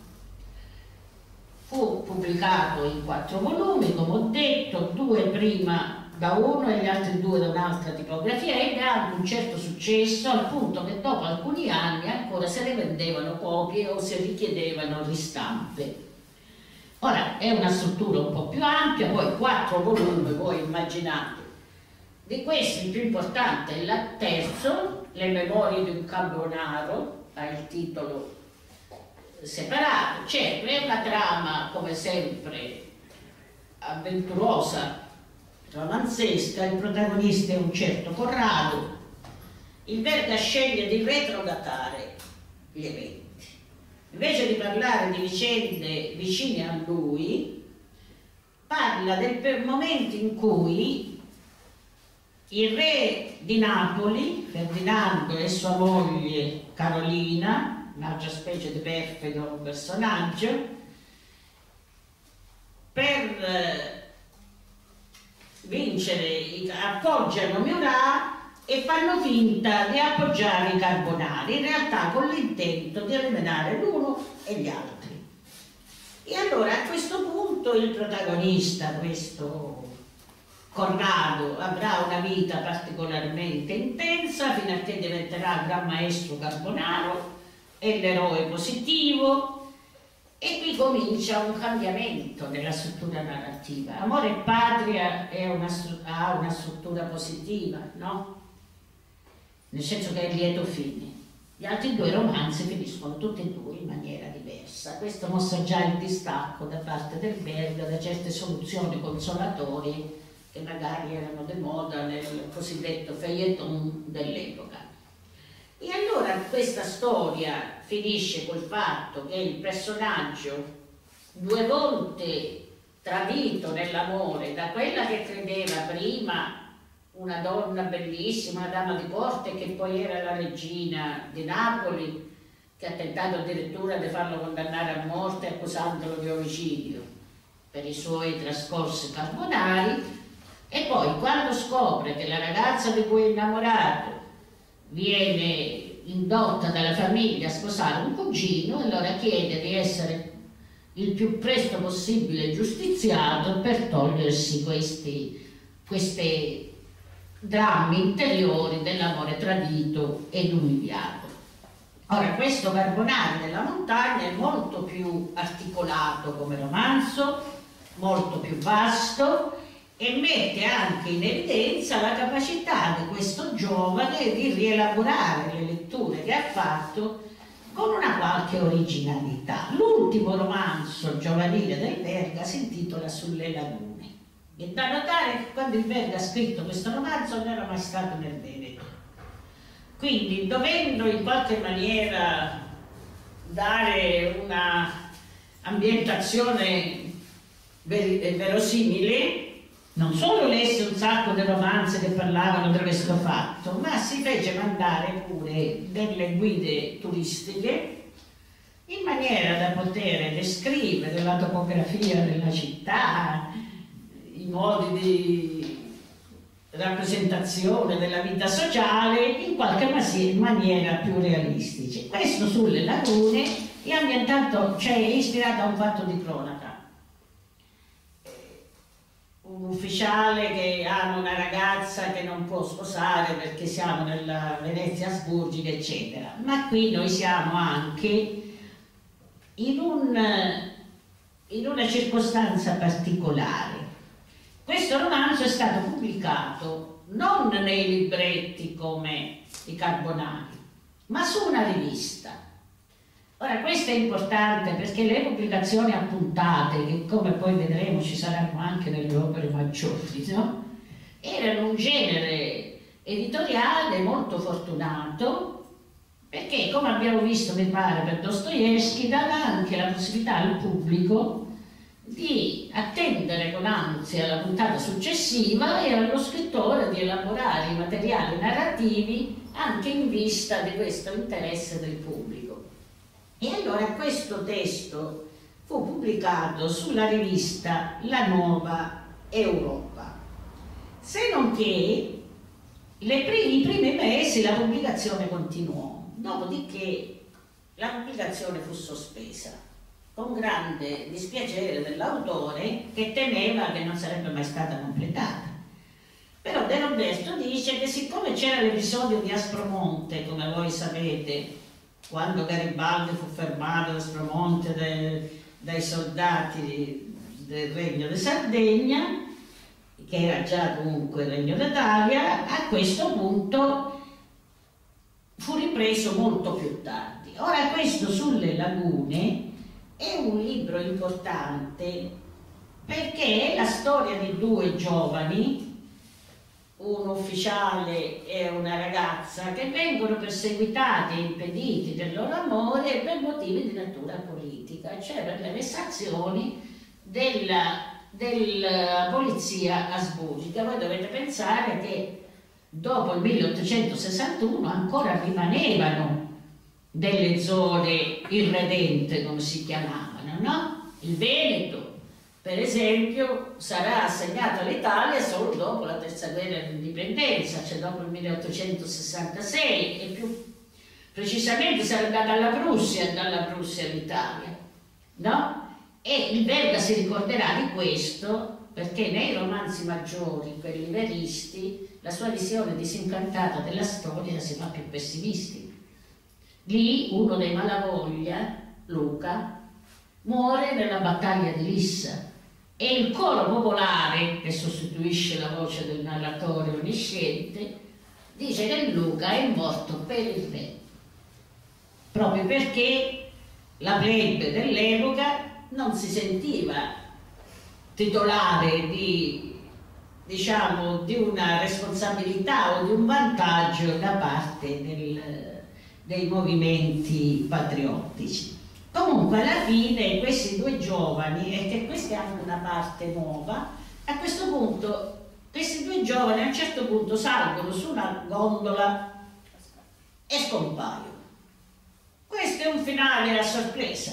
Fu pubblicato in quattro volumi, come ho detto, due prima da uno e gli altri due da un'altra tipografia, ed ha anche un certo successo, al punto che dopo alcuni anni ancora se ne vendevano copie o si richiedevano ristampe. Ora, è una struttura un po' più ampia, poi quattro volumi, voi immaginate. Di questi il più importante è il terzo, Le memorie di un Carbonaro, ha il titolo separato. Certo, è una trama, come sempre, avventurosa, romanzesca, il protagonista è un certo Corrado. Il Verga sceglie di retrodatare gli eventi. Invece di parlare di vicende vicine a lui, parla del momento in cui il re di Napoli, Ferdinando, e sua moglie Carolina, un'altra specie di perfido personaggio, per vincere, appoggiano Murat e fanno finta di appoggiare i Carbonari, in realtà con l'intento di eliminare l'uno e gli altri. E allora a questo punto il protagonista, questo Corrado, avrà una vita particolarmente intensa fino a che diventerà il gran maestro Carbonaro e l'eroe positivo, e qui comincia un cambiamento nella struttura narrativa. Amore e Patria è una, ha una struttura positiva, no? Nel senso che è lieto fine. Gli altri due romanzi finiscono tutti e due in maniera diversa. Questo mostra già il distacco da parte del Verga da certe soluzioni consolatorie che magari erano di moda nel cosiddetto feuilleton dell'epoca. E allora questa storia finisce col fatto che il personaggio, due volte tradito nell'amore da quella che credeva prima una donna bellissima, una dama di corte, che poi era la regina di Napoli, che ha tentato addirittura di farlo condannare a morte accusandolo di omicidio per i suoi trascorsi carbonari, e poi quando scopre che la ragazza di cui è innamorato viene indotta dalla famiglia a sposare un cugino, allora chiede di essere il più presto possibile giustiziato per togliersi questi, questi drammi interiori dell'amore tradito ed umiliato. Ora, questo Carbonari della montagna è molto più articolato come romanzo, molto più vasto, e mette anche in evidenza la capacità di questo giovane di rielaborare le letture che ha fatto con una qualche originalità. L'ultimo romanzo giovanile del Verga si intitola Sulle lagune. È da notare che quando il Verga ha scritto questo romanzo non era mai stato nel Veneto. Quindi, dovendo in qualche maniera dare una ambientazione ver verosimile, non solo lesse un sacco di romanzi che parlavano di questo fatto, ma si fece mandare pure delle guide turistiche in maniera da poter descrivere la topografia della città, i modi di rappresentazione della vita sociale in qualche maniera più realistici. Questo Sulle lagune è ambientato, cioè è ispirato a un fatto di cronaca. Un ufficiale che ama una ragazza che non può sposare perché siamo nella Venezia asburgica, eccetera. Ma qui noi siamo anche in, un, in una circostanza particolare. Questo romanzo è stato pubblicato non nei libretti come i Carbonari, ma su una rivista. Ora, questo è importante perché le pubblicazioni appuntate, che come poi vedremo ci saranno anche nelle opere maggiori, no? Erano un genere editoriale molto fortunato, perché, come abbiamo visto, mi pare, per Dostoevskij, dava anche la possibilità al pubblico di attendere con ansia la puntata successiva e allo scrittore di elaborare i materiali narrativi anche in vista di questo interesse del pubblico. E allora questo testo fu pubblicato sulla rivista La Nuova Europa, se non che le primi, i primi mesi la pubblicazione continuò, dopodiché la pubblicazione fu sospesa, con grande dispiacere dell'autore che temeva che non sarebbe mai stata completata. Però De Roberto dice che siccome c'era l'episodio di Aspromonte, come voi sapete, quando Garibaldi fu fermato ad Aspromonte dai, dai soldati del Regno di Sardegna, che era già comunque il Regno d'Italia, a questo punto fu ripreso molto più tardi. Ora, questo Sulle lagune è un libro importante perché è la storia di due giovani, un ufficiale e una ragazza, che vengono perseguitati e impediti del loro amore per motivi di natura politica, cioè per le vessazioni della, della polizia asburgica. Voi dovete pensare che dopo il milleottocentosessantuno ancora rimanevano delle zone irredente, come si chiamavano, no? Il Veneto, per esempio, sarà assegnato all'Italia solo dopo la terza guerra d'indipendenza, cioè dopo il milleottocentosessantasei, e più precisamente sarà data alla Prussia, dalla Prussia all'Italia, no? E il Verga si ricorderà di questo perché nei romanzi maggiori, quelli veristi, la sua visione disincantata della storia si fa più pessimistica. Lì uno dei Malavoglia, Luca, muore nella battaglia di Lissa e il coro popolare, che sostituisce la voce del narratore onnisciente, dice che Luca è morto per il re, proprio perché la plebe dell'epoca non si sentiva titolare di, diciamo, di una responsabilità o di un vantaggio da parte del, dei movimenti patriottici. Comunque alla fine questi due giovani, e che questa è anche una parte nuova, a questo punto questi due giovani a un certo punto salgono su una gondola e scompaiono. Questo è un finale a sorpresa,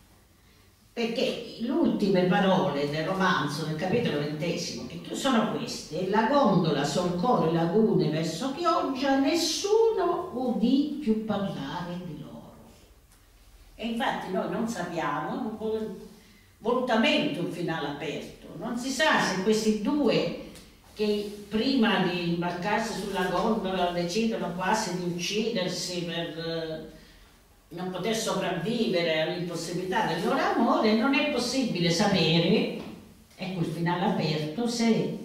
perché le ultime parole del romanzo, del capitolo ventesimo, che sono queste: la gondola solcò le lagune verso Chioggia, nessuno udì più parlare di loro. E infatti noi non sappiamo volutamente un finale aperto. Non si sa se questi due, che prima di imbarcarsi sulla gondola decidono quasi di uccidersi per eh, non poter sopravvivere all'impossibilità del loro amore, non è possibile sapere, ecco il finale aperto, se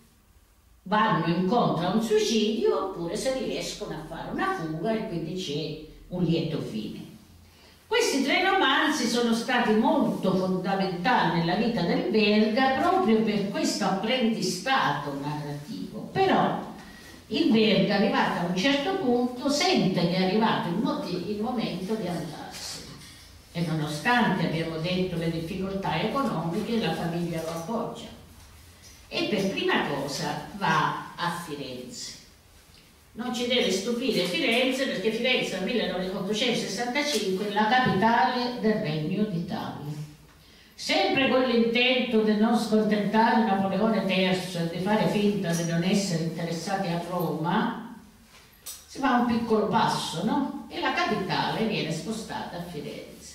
vanno incontro a un suicidio oppure se riescono a fare una fuga e quindi c'è un lieto fine. Questi tre romanzi sono stati molto fondamentali nella vita del Verga proprio per questo apprendistato narrativo. Però il Verga, arrivato a un certo punto, sente che è arrivato il, il momento di andarsene. E nonostante, abbiamo detto, le difficoltà economiche, la famiglia lo appoggia. E per prima cosa va a Firenze. Non ci deve stupire Firenze, perché Firenze nel milleottocentosessantacinque è la capitale del Regno d'Italia. Sempre con l'intento di non scontentare Napoleone terzo e di fare finta di non essere interessati a Roma, si fa un piccolo passo, no? E la capitale viene spostata a Firenze.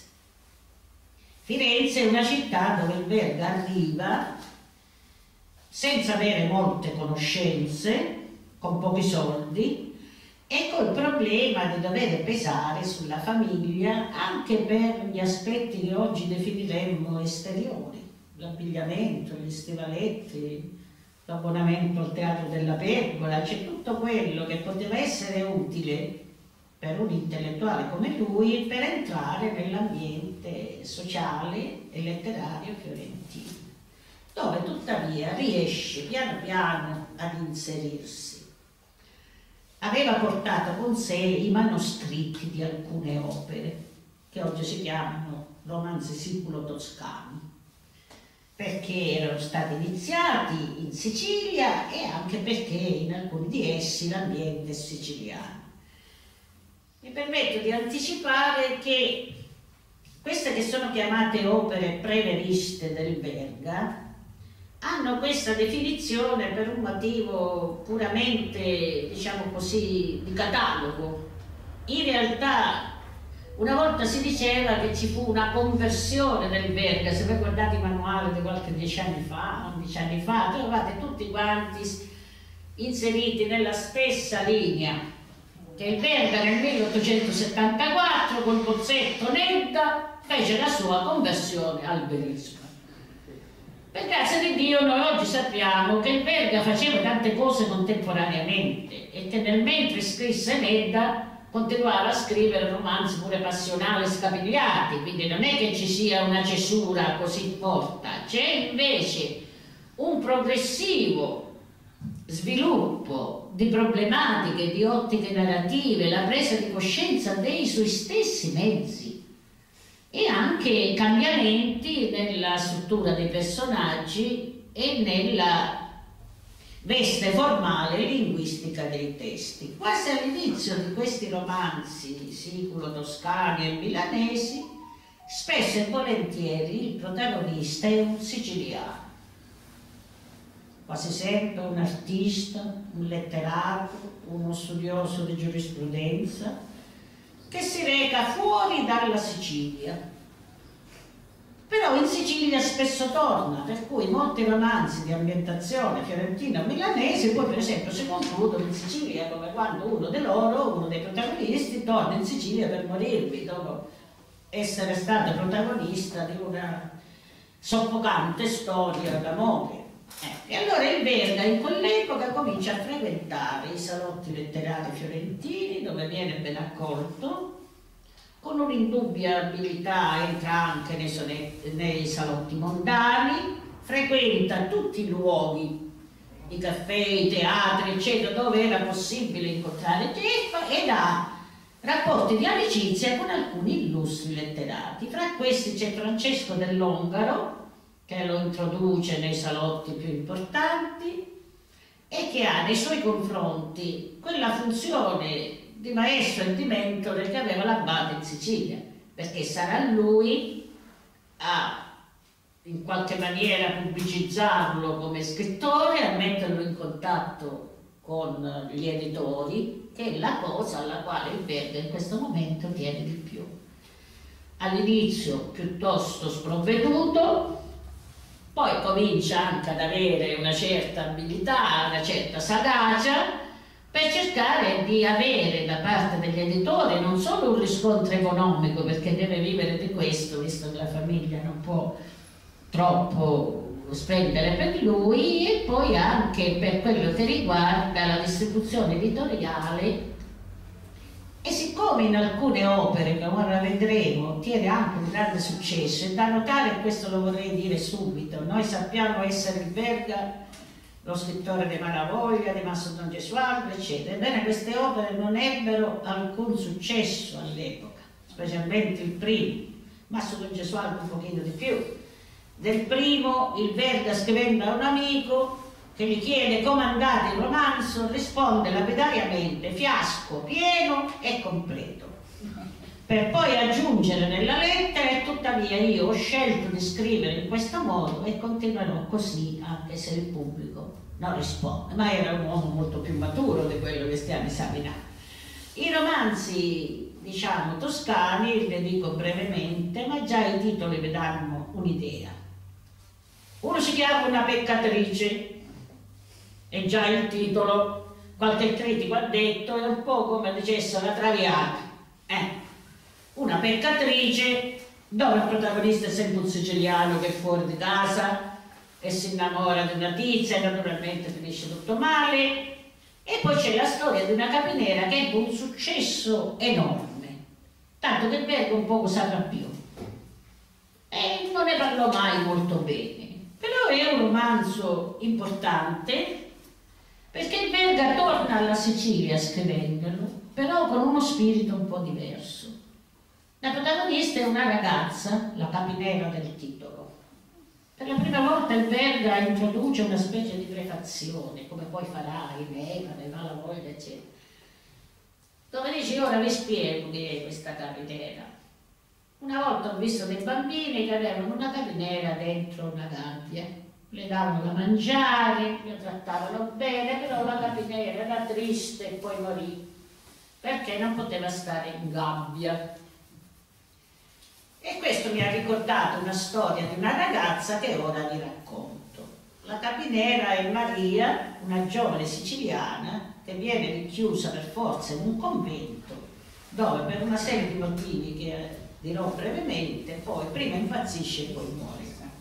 Firenze è una città dove il Verga arriva senza avere molte conoscenze, con pochi soldi, e col problema di dover pesare sulla famiglia anche per gli aspetti che oggi definiremmo esteriori, l'abbigliamento, gli stivaletti, l'abbonamento al teatro della Pergola, c'è tutto quello che poteva essere utile per un intellettuale come lui per entrare nell'ambiente sociale e letterario fiorentino, dove tuttavia riesce piano piano ad inserirsi. Aveva portato con sé i manoscritti di alcune opere, che oggi si chiamano romanzi siculo-toscani, perché erano stati iniziati in Sicilia e anche perché in alcuni di essi l'ambiente è siciliano. Mi permetto di anticipare che queste che sono chiamate opere preveriste del Verga hanno questa definizione per un motivo puramente, diciamo così, di catalogo. In realtà una volta si diceva che ci fu una conversione del Verga, se voi guardate i manuali di qualche dieci anni fa, undici anni fa, trovate tutti quanti inseriti nella stessa linea, che il Verga nel milleottocentosettantaquattro col bozzetto Nedda fece la sua conversione al verismo. Per grazia di Dio noi oggi sappiamo che il Verga faceva tante cose contemporaneamente e che nel mentre scrisse Nedda continuava a scrivere romanzi pure passionali scapigliati, quindi non è che ci sia una cesura così corta, c'è invece un progressivo sviluppo di problematiche, di ottiche narrative, la presa di coscienza dei suoi stessi mezzi e anche cambiamenti nella struttura dei personaggi e nella veste formale e linguistica dei testi. Quasi all'inizio di questi romanzi siculo-toscani e milanesi, spesso e volentieri il protagonista è un siciliano, quasi sempre un artista, un letterato, uno studioso di giurisprudenza, che si reca fuori dalla Sicilia. Però in Sicilia spesso torna, per cui molti romanzi di ambientazione fiorentina o milanese poi per esempio si concludono in Sicilia, come quando uno di loro, uno dei protagonisti, torna in Sicilia per morirvi dopo essere stato protagonista di una soffocante storia d'amore. Eh, e allora il Verga in quell'epoca comincia a frequentare i salotti letterari fiorentini, dove viene ben accolto, con un'indubbia abilità entra anche nei, sonetti, nei salotti mondani, frequenta tutti i luoghi, i caffè, i teatri, eccetera, dove era possibile incontrare gente ed ha rapporti di amicizia con alcuni illustri letterati. Fra questi c'è Francesco dell'Ongaro, che lo introduce nei salotti più importanti e che ha nei suoi confronti quella funzione di maestro e di mentore che aveva l'Abate in Sicilia, perché sarà lui a in qualche maniera pubblicizzarlo come scrittore, a metterlo in contatto con gli editori, che è la cosa alla quale il Verga in questo momento tiene di più. all'inizio piuttosto sprovveduto, poi comincia anche ad avere una certa abilità, una certa sagacia, per cercare di avere da parte degli editori non solo un riscontro economico, perché deve vivere di questo, visto che la famiglia non può troppo spendere per lui, e poi anche per quello che riguarda la distribuzione editoriale. E siccome in alcune opere, che ora vedremo, ottiene anche un grande successo, e da notare, e questo lo vorrei dire subito, noi sappiamo essere il Verga lo scrittore di Malavoglia, di Masso Don Gesualdo, eccetera. Ebbene, queste opere non ebbero alcun successo all'epoca, specialmente il primo, Masso Don Gesualdo un pochino di più. Del primo, il Verga, scrivendo a un amico che gli chiede come è andato il romanzo, risponde lapidariamente: fiasco, pieno e completo. Per poi aggiungere nella lettera: e tuttavia io ho scelto di scrivere in questo modo e continuerò così anche se il pubblico non risponde. Ma era un uomo molto più maturo di quello che stiamo esaminando. I romanzi, diciamo, toscani, le dico brevemente, ma già i titoli vi danno un'idea. Uno si chiama Una peccatrice, e già il titolo, qualche critico ha detto, è un po' come dicesse la Traviata. Eh. Una peccatrice, dove il protagonista è sempre un siciliano che è fuori di casa e si innamora di una tizia e naturalmente finisce tutto male. E poi c'è la storia di una capinera che ebbe un successo enorme, tanto che il Verga un poco saprà più e non ne parlò mai molto bene. Però è un romanzo importante, perché il Verga torna alla Sicilia scrivendolo, però con uno spirito un po' diverso. La protagonista è una ragazza, la capinera del titolo. Per la prima volta il Verga introduce una specie di prefazione, come poi farà in Eva, nel Malavoglia, eccetera, dove dice: ora vi spiego chi è questa capinera. Una volta ho visto dei bambini che avevano una capinera dentro una gabbia, le davano da mangiare, le trattavano bene, però la capinera era triste e poi morì, perché non poteva stare in gabbia. E questo mi ha ricordato una storia di una ragazza che ora vi racconto. La capinera è Maria, una giovane siciliana che viene rinchiusa per forza in un convento, dove per una serie di motivi che dirò brevemente, poi prima impazzisce e poi muore.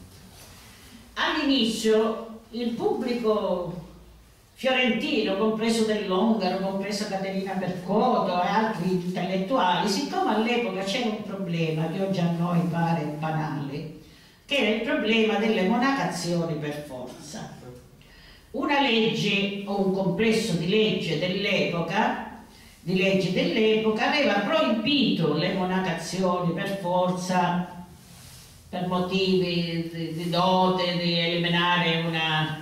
All'inizio il pubblico fiorentino, compreso Dell'Ongaro, compresa Caterina Percoto e altri intellettuali, siccome all'epoca c'era un problema che oggi a noi pare banale, che era il problema delle monacazioni per forza. Una legge o un complesso di legge dell'epoca, di leggi dell'epoca, aveva proibito le monacazioni per forza per motivi di, di dote, di eliminare una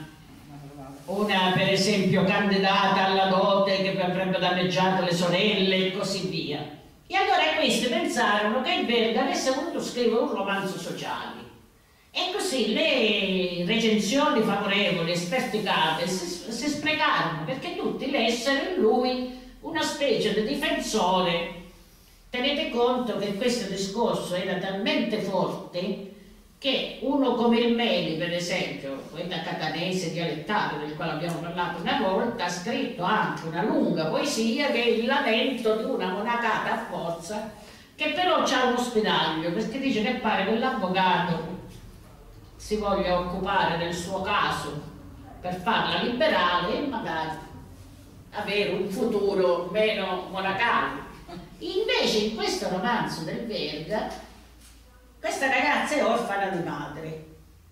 una per esempio candidata alla dote che avrebbe danneggiato le sorelle e così via. E allora questi pensarono che il Verga avesse voluto scrivere un romanzo sociale, e così le recensioni favorevoli e sperticate si, si sprecarono, perché tutti lessero in lui una specie di difensore. Tenete conto che questo discorso era talmente forte che uno come il Meli, per esempio, poeta catanese dialettale del quale abbiamo parlato una volta, ha scritto anche una lunga poesia che è il lamento di una monacata a forza, che però c'ha uno spiraglio, perché dice che pare che l'avvocato si voglia occupare del suo caso per farla liberale e magari avere un futuro meno monacale. Invece in questo romanzo del Verga questa ragazza è orfana di madre.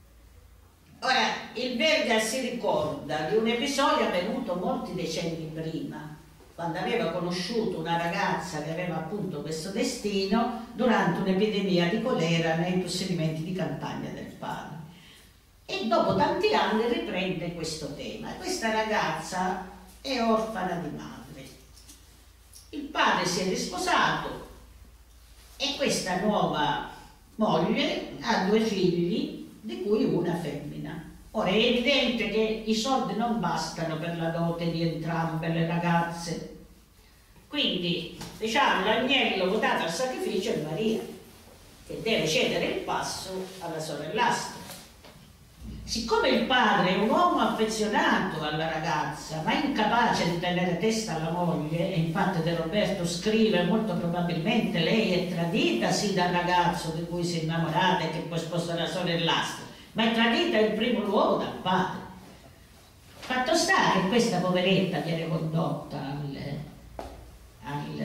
Ora, il Verga si ricorda di un episodio avvenuto molti decenni prima, quando aveva conosciuto una ragazza che aveva appunto questo destino durante un'epidemia di colera nei possedimenti di campagna del padre. E dopo tanti anni riprende questo tema. Questa ragazza è orfana di madre. Il padre si è risposato e questa nuova moglie ha due figli, di cui una femmina. Ora è evidente che i soldi non bastano per la dote di entrambe le ragazze, quindi diciamo l'agnello votato al sacrificio è Maria. che deve cedere il passo alla sorellastra. Siccome il padre è un uomo affezionato alla ragazza, ma incapace di tenere testa alla moglie, e infatti De Roberto scrive molto probabilmente lei è tradita sì dal ragazzo di cui si è innamorata e che poi sposa la sorellastra, ma è tradita in primo luogo dal padre. Fatto sta che questa poveretta viene condotta al, al,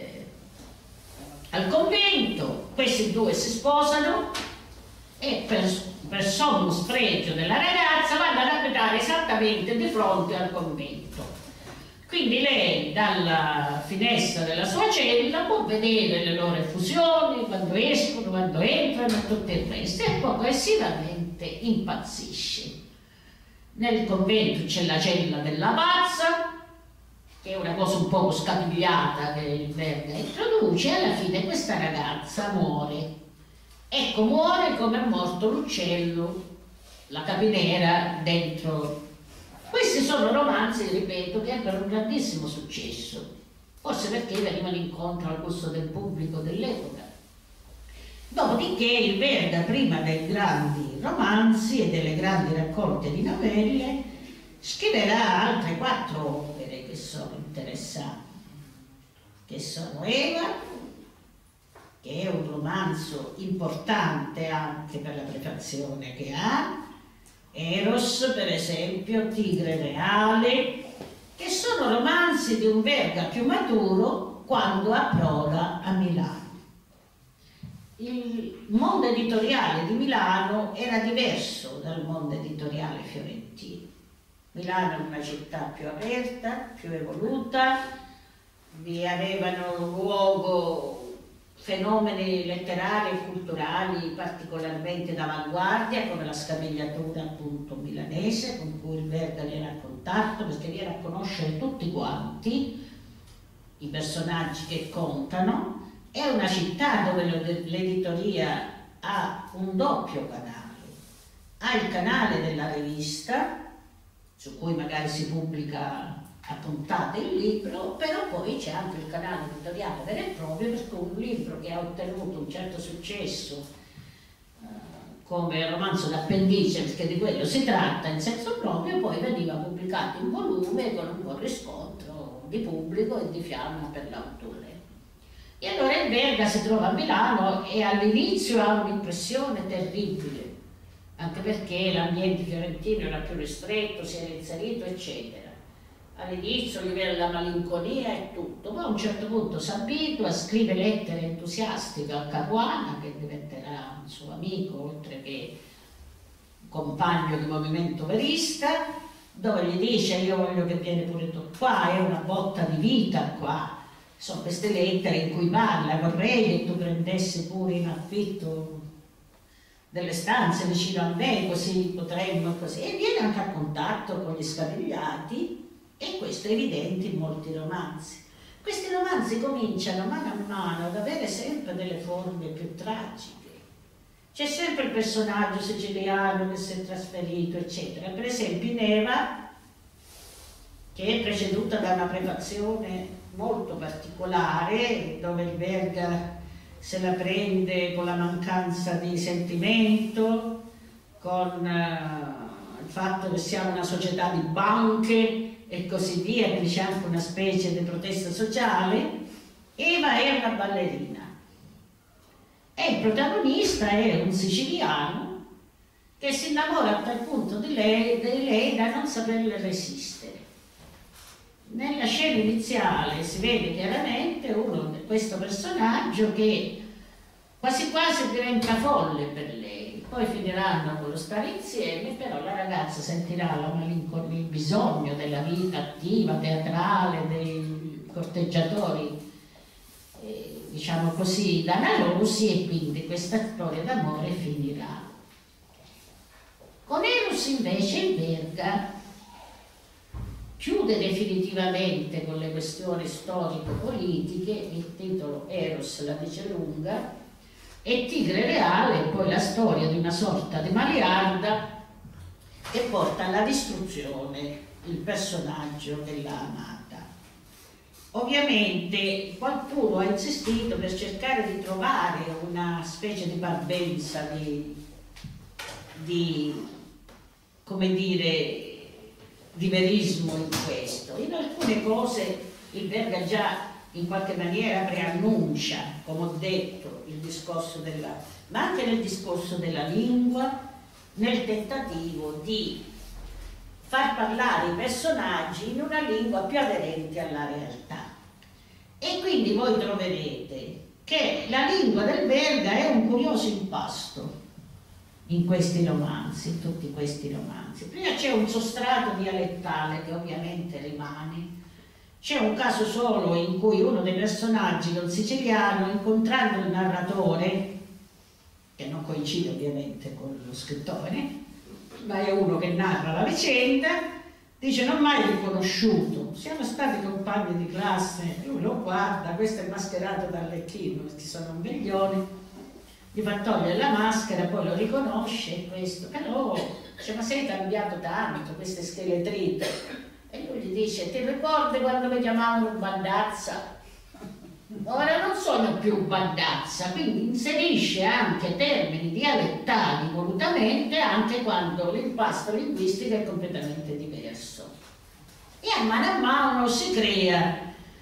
al convento, questi due si sposano e per, per sommo spregio della ragazza vanno ad abitare esattamente di fronte al convento. Quindi lei dalla finestra della sua cella può vedere le loro effusioni, quando escono, quando entrano e tutto il resto, e progressivamente impazzisce. Nel convento c'è la cella della pazza, che è una cosa un poco scapigliata che il Verga introduce, e alla fine questa ragazza muore. Ecco, muore come è morto l'uccello, la capinera dentro. Questi sono romanzi, ripeto, che ebbero un grandissimo successo, forse perché venivano incontro al gusto del pubblico dell'epoca. Dopodiché il Verga, prima dei grandi romanzi e delle grandi raccolte di novelle, scriverà altre quattro opere che sono interessanti, che sono Eva, che è un romanzo importante anche per la prefazione che ha, Eros, per esempio, Tigre Reale, che sono romanzi di un Verga più maturo quando approda a Milano. Il mondo editoriale di Milano era diverso dal mondo editoriale fiorentino. Milano è una città più aperta, più evoluta, vi avevano luogo fenomeni letterari e culturali particolarmente d'avanguardia, come la scapigliatura appunto milanese, con cui il Verga viene a contatto, perché viene a conoscere tutti quanti i personaggi che contano. È una città dove l'editoria ha un doppio canale. Ha il canale della rivista, su cui magari si pubblica a puntate il libro, però poi c'è anche il canale editoriale vero e proprio, perché un libro che ha ottenuto un certo successo eh, come romanzo d'appendice, perché di quello si tratta in senso proprio, poi veniva pubblicato in volume con un buon riscontro di pubblico e di fiamma per l'autore. E allora il Verga si trova a Milano e all'inizio ha un'impressione terribile, anche perché l'ambiente fiorentino era più ristretto, si era inserito, eccetera. All'inizio gli viene la malinconia e tutto, ma a un certo punto si abitua, scrive lettere entusiastiche a Caruana, che diventerà un suo amico, oltre che compagno di movimento verista, dove gli dice: io voglio che vieni pure tu qua, è una botta di vita qua. Sono queste lettere in cui parla: vorrei che tu prendessi pure in affitto delle stanze vicino a me, così potremmo così. E viene anche a contatto con gli scapigliati, e questo è evidente in molti romanzi. Questi romanzi cominciano mano a mano ad avere sempre delle forme più tragiche. C'è sempre il personaggio siciliano che si è trasferito, eccetera. Per esempio in Eva, che è preceduta da una prefazione molto particolare, dove il Verga se la prende con la mancanza di sentimento, con uh, il fatto che siamo una società di banche e così via, quindi c'è anche una specie di protesta sociale. Eva è una ballerina e il protagonista è un siciliano che si innamora a tal punto di lei, di lei da non saperle resistere. Nella scena iniziale si vede chiaramente uno di questo personaggio che quasi quasi diventa folle per lei, poi finiranno con lo stare insieme, però la ragazza sentirà la malinconia, il bisogno della vita attiva, teatrale, dei corteggiatori, eh, diciamo così, danalosi, e quindi questa storia d'amore finirà. Con Eros invece il Verga chiude definitivamente con le questioni storico-politiche, il titolo Eros la dice lunga, e Tigre Reale è poi la storia di una sorta di Maliarda che porta alla distruzione il personaggio che l'ha amata. ovviamente qualcuno ha insistito per cercare di trovare una specie di parvenza, di, di come dire, di verismo in questo. In alcune cose il Verga già in qualche maniera preannuncia, come ho detto, il discorso della, ma anche nel discorso della lingua, nel tentativo di far parlare i personaggi in una lingua più aderente alla realtà. E quindi voi troverete che la lingua del Verga è un curioso impasto in questi romanzi, in tutti questi romanzi. Prima c'è un sostrato dialettale che ovviamente rimane. C'è un caso solo in cui uno dei personaggi, un siciliano, incontrando il narratore, che non coincide ovviamente con lo scrittore, ma è uno che narra la vicenda, dice: non mai riconosciuto, siamo stati compagni di classe. Lui lo guarda, questo è mascherato da Arlecchino, questi sono un milione, gli fa togliere la maschera, poi lo riconosce, questo, però dice: ma sei cambiato tanto, queste scheletrite. E lui gli dice: ti ricordi quando mi chiamavano Bandazza? Ora non sono più Bandazza. Quindi inserisce anche termini dialettali volutamente, anche quando l'impasto linguistico è completamente diverso. E a mano a mano si crea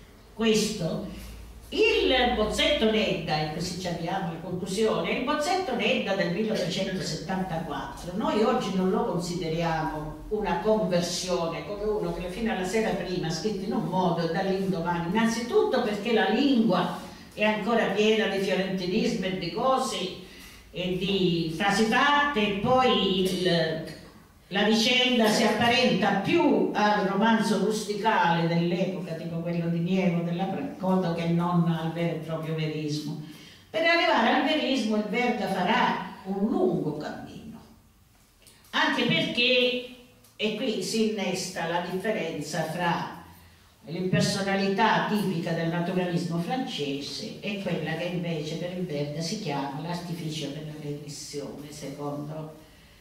questo. Il bozzetto Nedda, e così ci arriviamo alla conclusione, il bozzetto Nedda del millenovecentosettantaquattro, noi oggi non lo consideriamo una conversione, come uno che fino alla sera prima ha scritto in un modo e dall'indomani, innanzitutto perché la lingua è ancora piena di fiorentinismo e di cose e di frasi fatte, e poi il, la vicenda si apparenta più al romanzo rusticale dell'epoca, tipo quello di Nievo della Brancoto, che non al vero e proprio verismo. Per arrivare al verismo il Verga farà un lungo cammino, anche perché, e qui si innesta la differenza fra l'impersonalità tipica del naturalismo francese e quella che invece per il Verga si chiama l'artificio della regressione, secondo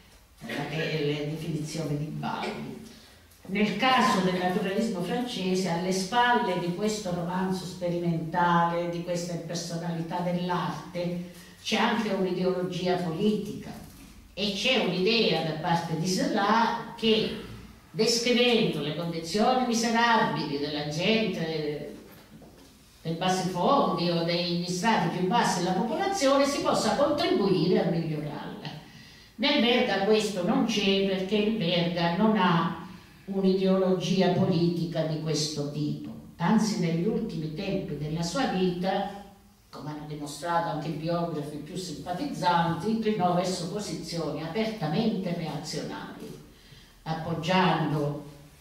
le definizioni di Baldi. Nel caso del naturalismo francese, alle spalle di questo romanzo sperimentale, di questa impersonalità dell'arte, c'è anche un'ideologia politica e c'è un'idea da parte di Zola che, descrivendo le condizioni miserabili della gente dei bassi fondi o degli strati più bassi della popolazione, si possa contribuire a migliorarla. Nel Verga questo non c'è, perché il Verga non ha un'ideologia politica di questo tipo, anzi negli ultimi tempi della sua vita, come hanno dimostrato anche i biografi più simpatizzanti, inclinò verso posizioni apertamente reazionarie, appoggiando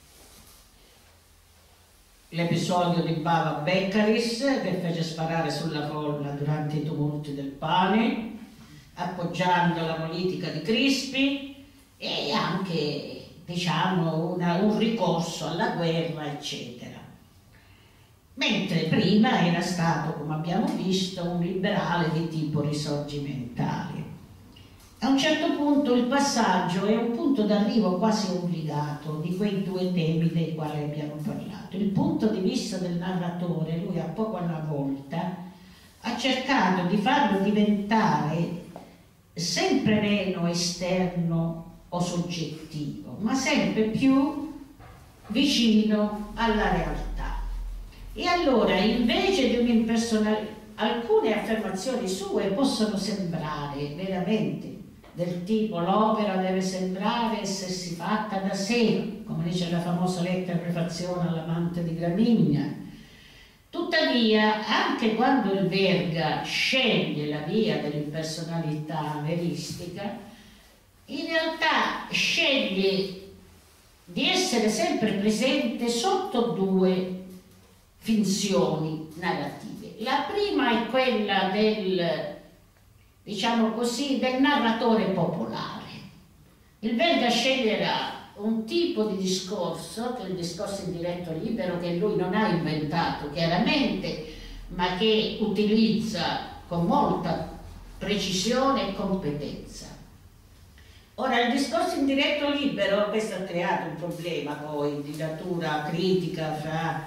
l'episodio di Bava Beccaris che fece sparare sulla folla durante i tumulti del pane, appoggiando la politica di Crispi e anche, diciamo, una, un ricorso alla guerra, eccetera. Mentre prima era stato, come abbiamo visto, un liberale di tipo risorgimentale. A un certo punto il passaggio è un punto d'arrivo quasi obbligato di quei due temi dei quali abbiamo parlato. Il punto di vista del narratore, lui a poco alla volta ha cercato di farlo diventare sempre meno esterno o soggettivo, ma sempre più vicino alla realtà. E allora, invece di un'impersonalità, alcune affermazioni sue possono sembrare veramente del tipo: l'opera deve sembrare essersi fatta da sé, come dice la famosa lettera prefazione all'amante di Gramigna. Tuttavia, anche quando il Verga sceglie la via dell'impersonalità veristica, in realtà sceglie di essere sempre presente sotto due finzioni narrative. La prima è quella del, diciamo così, del narratore popolare. Il Verga sceglierà un tipo di discorso, che è il discorso in diretto libero, che lui non ha inventato chiaramente, ma che utilizza con molta precisione e competenza. Ora, il discorso in diretto libero, questo ha creato un problema poi di natura critica fra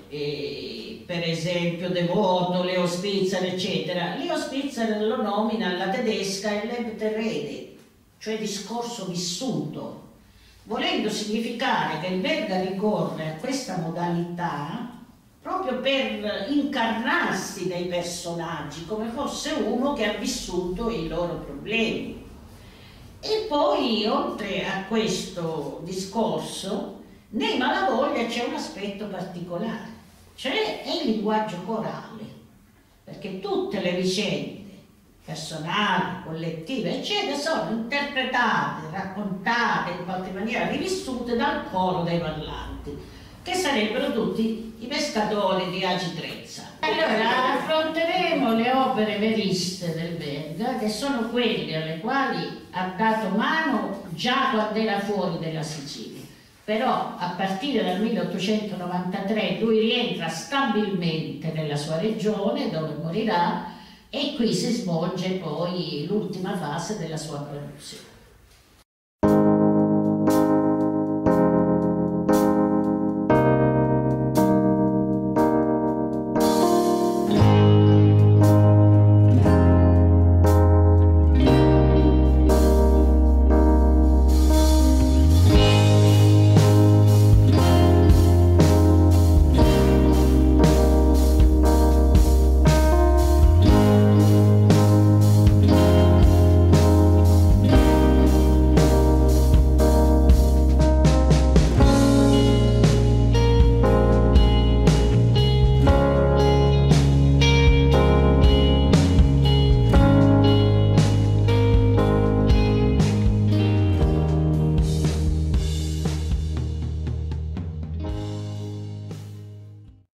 eh, per esempio Devoto, Leo Spitzer, eccetera. Leo Spitzer lo nomina alla tedesca il Lebte Rede, cioè discorso vissuto, volendo significare che il Verga ricorre a questa modalità proprio per incarnarsi nei personaggi, come fosse uno che ha vissuto i loro problemi. E poi, oltre a questo discorso, nei Malavoglia c'è un aspetto particolare, cioè è il linguaggio corale, perché tutte le vicende personali, collettive, eccetera, sono interpretate, raccontate in qualche maniera, rivissute dal coro dei parlanti, che sarebbero tutti i pescatori di Agi Trezza. Allora affronteremo le opere veriste del Verga, che sono quelle alle quali ha dato mano già quando era fuori dalla Sicilia. Però a partire dal milleottocentonovantatré lui rientra stabilmente nella sua regione, dove morirà, e qui si svolge poi l'ultima fase della sua produzione.